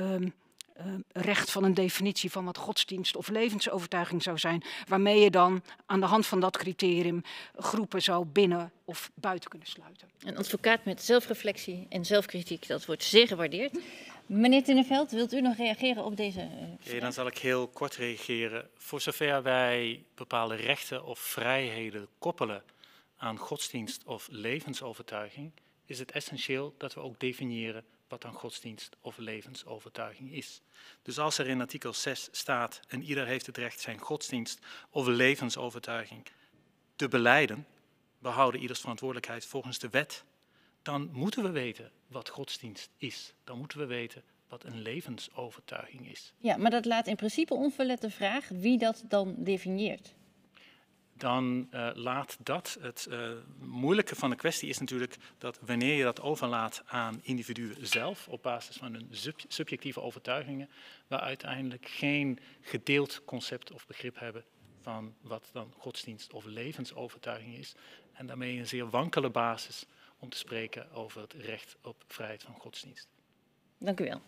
recht van een definitie van wat godsdienst of levensovertuiging zou zijn, waarmee je dan aan de hand van dat criterium groepen zou binnen of buiten kunnen sluiten. Een advocaat met zelfreflectie en zelfkritiek, dat wordt zeer gewaardeerd. Meneer Tinneveld, wilt u nog reageren op deze vraag? Dan zal ik heel kort reageren. Voor zover wij bepaalde rechten of vrijheden koppelen aan godsdienst of levensovertuiging, is het essentieel dat we ook definiëren wat dan godsdienst of levensovertuiging is. Dus als er in artikel 6 staat, en ieder heeft het recht zijn godsdienst of levensovertuiging te belijden, we houden ieders verantwoordelijkheid volgens de wet, dan moeten we weten wat godsdienst is. Dan moeten we weten wat een levensovertuiging is. Ja, maar dat laat in principe onverlet de vraag wie dat dan definieert. Dan laat dat, het moeilijke van de kwestie is natuurlijk dat wanneer je dat overlaat aan individuen zelf, op basis van hun subjectieve overtuigingen, we uiteindelijk geen gedeeld concept of begrip hebben van wat dan godsdienst of levensovertuiging is. En daarmee een zeer wankele basis om te spreken over het recht op vrijheid van godsdienst. Dank u wel.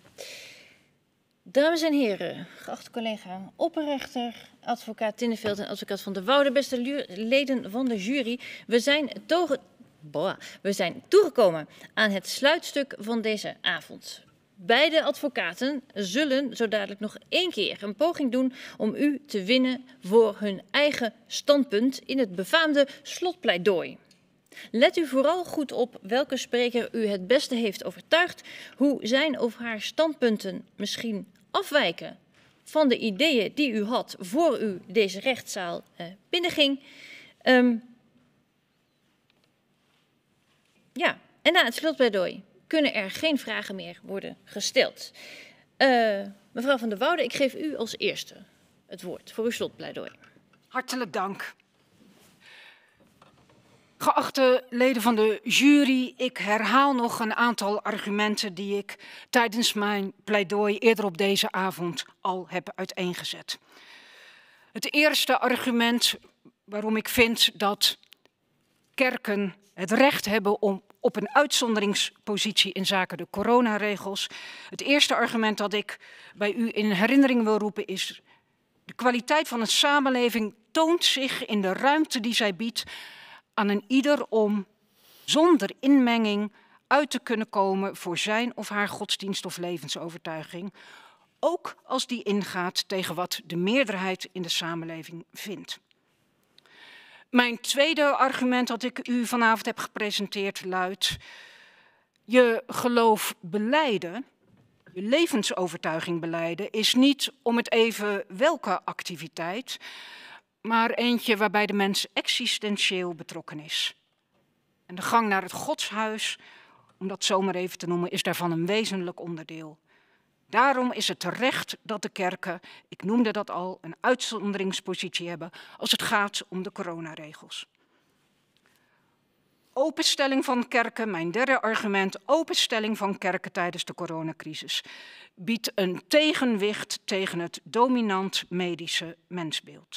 Dames en heren, geachte collega opperrechter, advocaat Tinneveld en advocaat Van der Woude, beste leden van de jury, we zijn toegekomen aan het sluitstuk van deze avond. Beide advocaten zullen zo dadelijk nog 1 keer een poging doen om u te winnen voor hun eigen standpunt in het befaamde slotpleidooi. Let u vooral goed op welke spreker u het beste heeft overtuigd, hoe zijn of haar standpunten misschien afwijken van de ideeën die u had voor u deze rechtszaal binnenging. Ja, en na het slotpleidooi kunnen er geen vragen meer worden gesteld. Mevrouw Van der Woude, ik geef u als eerste het woord voor uw slotpleidooi. Hartelijk dank. Geachte leden van de jury, ik herhaal nog een aantal argumenten die ik tijdens mijn pleidooi eerder op deze avond al heb uiteengezet. Het eerste argument waarom ik vind dat kerken het recht hebben om op een uitzonderingspositie in zaken de coronaregels. Het eerste argument dat ik bij u in herinnering wil roepen is: de kwaliteit van een samenleving toont zich in de ruimte die zij biedt aan een ieder om zonder inmenging uit te kunnen komen voor zijn of haar godsdienst of levensovertuiging, ook als die ingaat tegen wat de meerderheid in de samenleving vindt. Mijn tweede argument dat ik u vanavond heb gepresenteerd luidt: je geloof belijden, je levensovertuiging belijden, is niet om het even welke activiteit, maar eentje waarbij de mens existentieel betrokken is. En de gang naar het godshuis, om dat zo maar even te noemen, is daarvan een wezenlijk onderdeel. Daarom is het terecht dat de kerken, ik noemde dat al, een uitzonderingspositie hebben als het gaat om de coronaregels. Openstelling van kerken, mijn derde argument, openstelling van kerken tijdens de coronacrisis, biedt een tegenwicht tegen het dominant medische mensbeeld.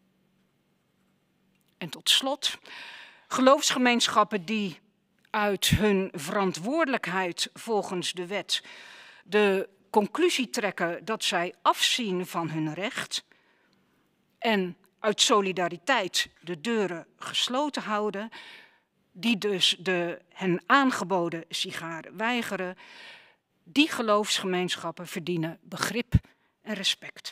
En tot slot, geloofsgemeenschappen die uit hun verantwoordelijkheid volgens de wet de conclusie trekken dat zij afzien van hun recht en uit solidariteit de deuren gesloten houden, die dus de hen aangeboden sigaren weigeren, die geloofsgemeenschappen verdienen begrip en respect.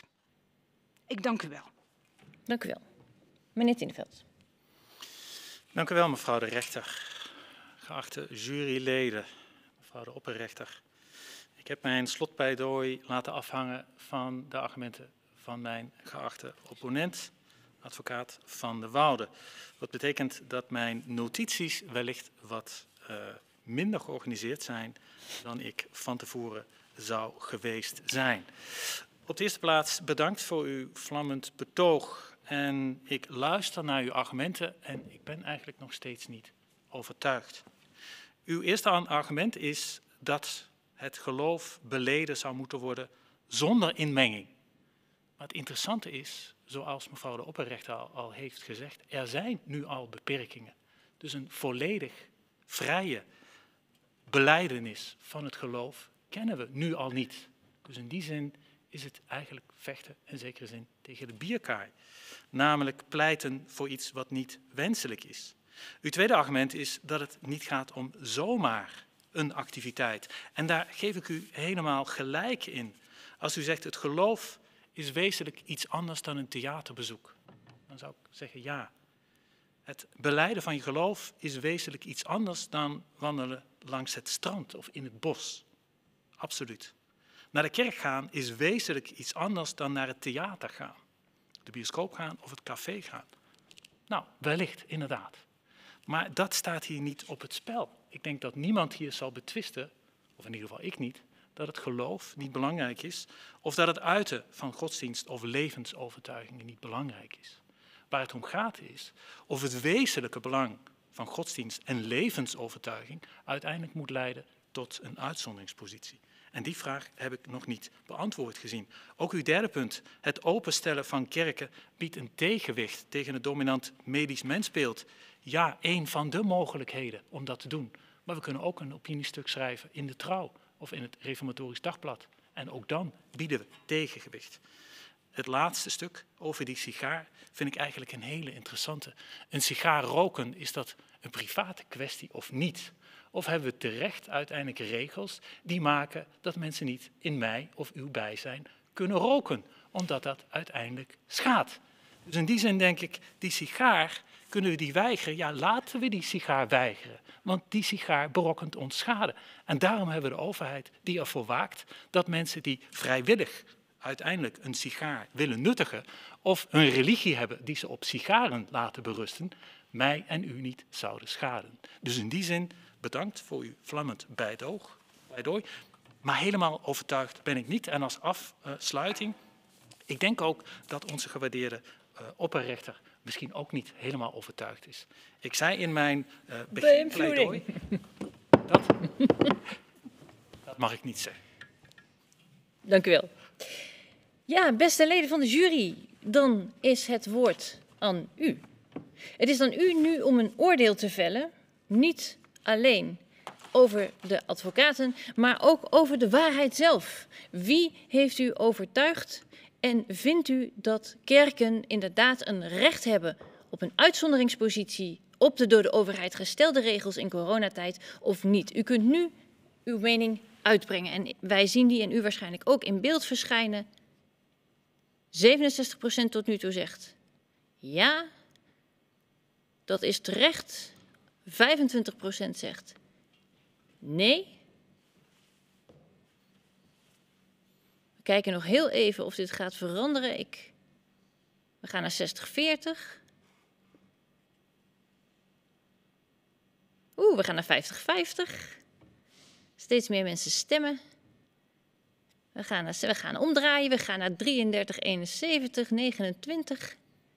Ik dank u wel. Dank u wel. Meneer Tineveld. Dank u wel, mevrouw de rechter. Geachte juryleden, mevrouw de opperrechter. Ik heb mijn slotpleidooi laten afhangen van de argumenten van mijn geachte opponent, advocaat Van de Woude. Wat betekent dat mijn notities wellicht wat minder georganiseerd zijn dan ik van tevoren zou geweest zijn. Op de eerste plaats bedankt voor uw vlammend betoog. En ik luister naar uw argumenten en ik ben eigenlijk nog steeds niet overtuigd. Uw eerste argument is dat het geloof beleden zou moeten worden zonder inmenging. Maar het interessante is, zoals mevrouw de opperrechter al heeft gezegd, er zijn nu al beperkingen. Dus een volledig vrije belijdenis van het geloof kennen we nu al niet. Dus in die zin is het eigenlijk vechten in zekere zin tegen de bierkaai. Namelijk pleiten voor iets wat niet wenselijk is. Uw tweede argument is dat het niet gaat om zomaar een activiteit. En daar geef ik u helemaal gelijk in. Als u zegt het geloof is wezenlijk iets anders dan een theaterbezoek, dan zou ik zeggen ja. Het belijden van je geloof is wezenlijk iets anders dan wandelen langs het strand of in het bos. Absoluut. Naar de kerk gaan is wezenlijk iets anders dan naar het theater gaan. De bioscoop gaan of het café gaan. Nou, wellicht, inderdaad. Maar dat staat hier niet op het spel. Ik denk dat niemand hier zal betwisten, of in ieder geval ik niet, dat het geloof niet belangrijk is, of dat het uiten van godsdienst of levensovertuigingen niet belangrijk is. Waar het om gaat is of het wezenlijke belang van godsdienst en levensovertuiging uiteindelijk moet leiden tot een uitzonderingspositie. En die vraag heb ik nog niet beantwoord gezien. Ook uw derde punt, het openstellen van kerken, biedt een tegenwicht tegen het dominant medisch mensbeeld. Ja, een van de mogelijkheden om dat te doen. Maar we kunnen ook een opiniestuk schrijven in de Trouw of in het Reformatorisch Dagblad. En ook dan bieden we tegengewicht. Het laatste stuk over die sigaar vind ik eigenlijk een hele interessante. Een sigaar roken, is dat een private kwestie of niet? Of hebben we terecht uiteindelijk regels die maken dat mensen niet in mij of uw bijzijn kunnen roken, omdat dat uiteindelijk schaadt. Dus in die zin denk ik, die sigaar, kunnen we die weigeren? Ja, laten we die sigaar weigeren, want die sigaar berokkent ons schade. En daarom hebben we de overheid die ervoor waakt dat mensen die vrijwillig uiteindelijk een sigaar willen nuttigen of een religie hebben die ze op sigaren laten berusten, mij en u niet zouden schaden. Dus in die zin bedankt voor uw vlammend pleidooi, maar helemaal overtuigd ben ik niet. En als afsluiting, ik denk ook dat onze gewaardeerde opperrechter misschien ook niet helemaal overtuigd is. Ik zei in mijn beginpleidooi, dat mag ik niet zeggen. Dank u wel. Ja, beste leden van de jury, dan is het woord aan u. Het is aan u nu om een oordeel te vellen, niet alleen over de advocaten, maar ook over de waarheid zelf. Wie heeft u overtuigd en vindt u dat kerken inderdaad een recht hebben op een uitzonderingspositie op de door de overheid gestelde regels in coronatijd of niet? U kunt nu uw mening uitbrengen en wij zien die en u waarschijnlijk ook in beeld verschijnen. 67% tot nu toe zegt ja, dat is terecht. 25% zegt nee. We kijken nog heel even of dit gaat veranderen. We gaan naar 60-40. We gaan naar 50-50. Steeds meer mensen stemmen. We gaan omdraaien. We gaan naar 33-71, 29.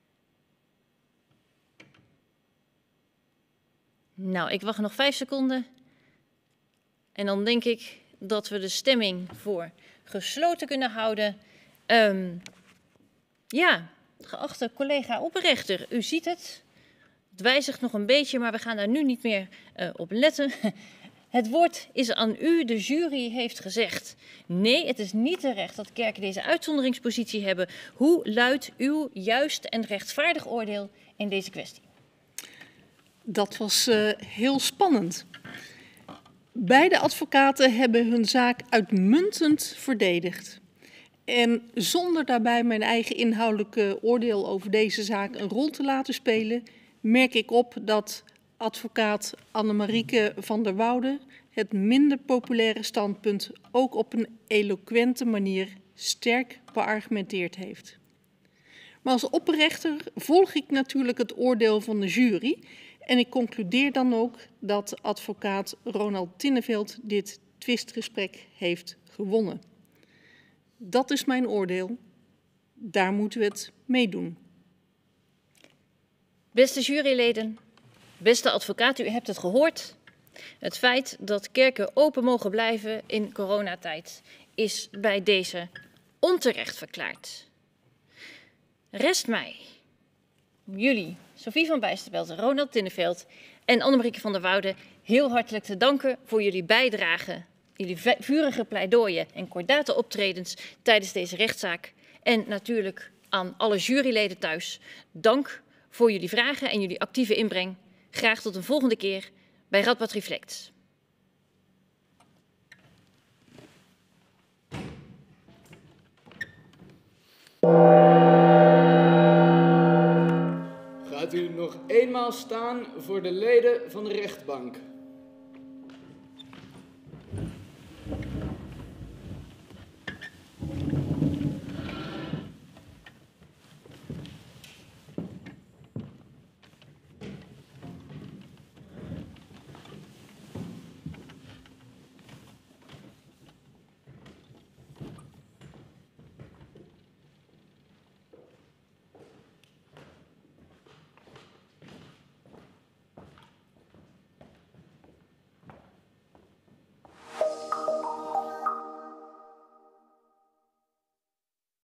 Nou, ik wacht nog 5 seconden. En dan denk ik dat we de stemming voor gesloten kunnen houden. Ja, geachte collega opperrechter, u ziet het. Het wijzigt nog een beetje, maar we gaan daar nu niet meer op letten. Het woord is aan u. De jury heeft gezegd: nee, het is niet terecht dat kerken deze uitzonderingspositie hebben. Hoe luidt uw juist en rechtvaardig oordeel in deze kwestie? Dat was heel spannend. Beide advocaten hebben hun zaak uitmuntend verdedigd. En zonder daarbij mijn eigen inhoudelijke oordeel over deze zaak een rol te laten spelen, merk ik op dat advocaat Annemarieke van der Woude het minder populaire standpunt ook op een eloquente manier sterk beargumenteerd heeft. Maar als opperrechter volg ik natuurlijk het oordeel van de jury en ik concludeer dan ook dat advocaat Ronald Tinneveld dit twistgesprek heeft gewonnen. Dat is mijn oordeel. Daar moeten we het mee doen. Beste juryleden, beste advocaat, u hebt het gehoord. Het feit dat kerken open mogen blijven in coronatijd is bij deze onterecht verklaard. Rest mij om jullie, Sophie van Bijsterveld, Ronald Tinneveld en Annemarieke van der Woude, heel hartelijk te danken voor jullie bijdrage, jullie vurige pleidooien en kordate optredens tijdens deze rechtszaak. En natuurlijk aan alle juryleden thuis, dank voor jullie vragen en jullie actieve inbreng. Graag tot een volgende keer bij Radboud Reflects. Gaat u nog eenmaal staan voor de leden van de rechtbank.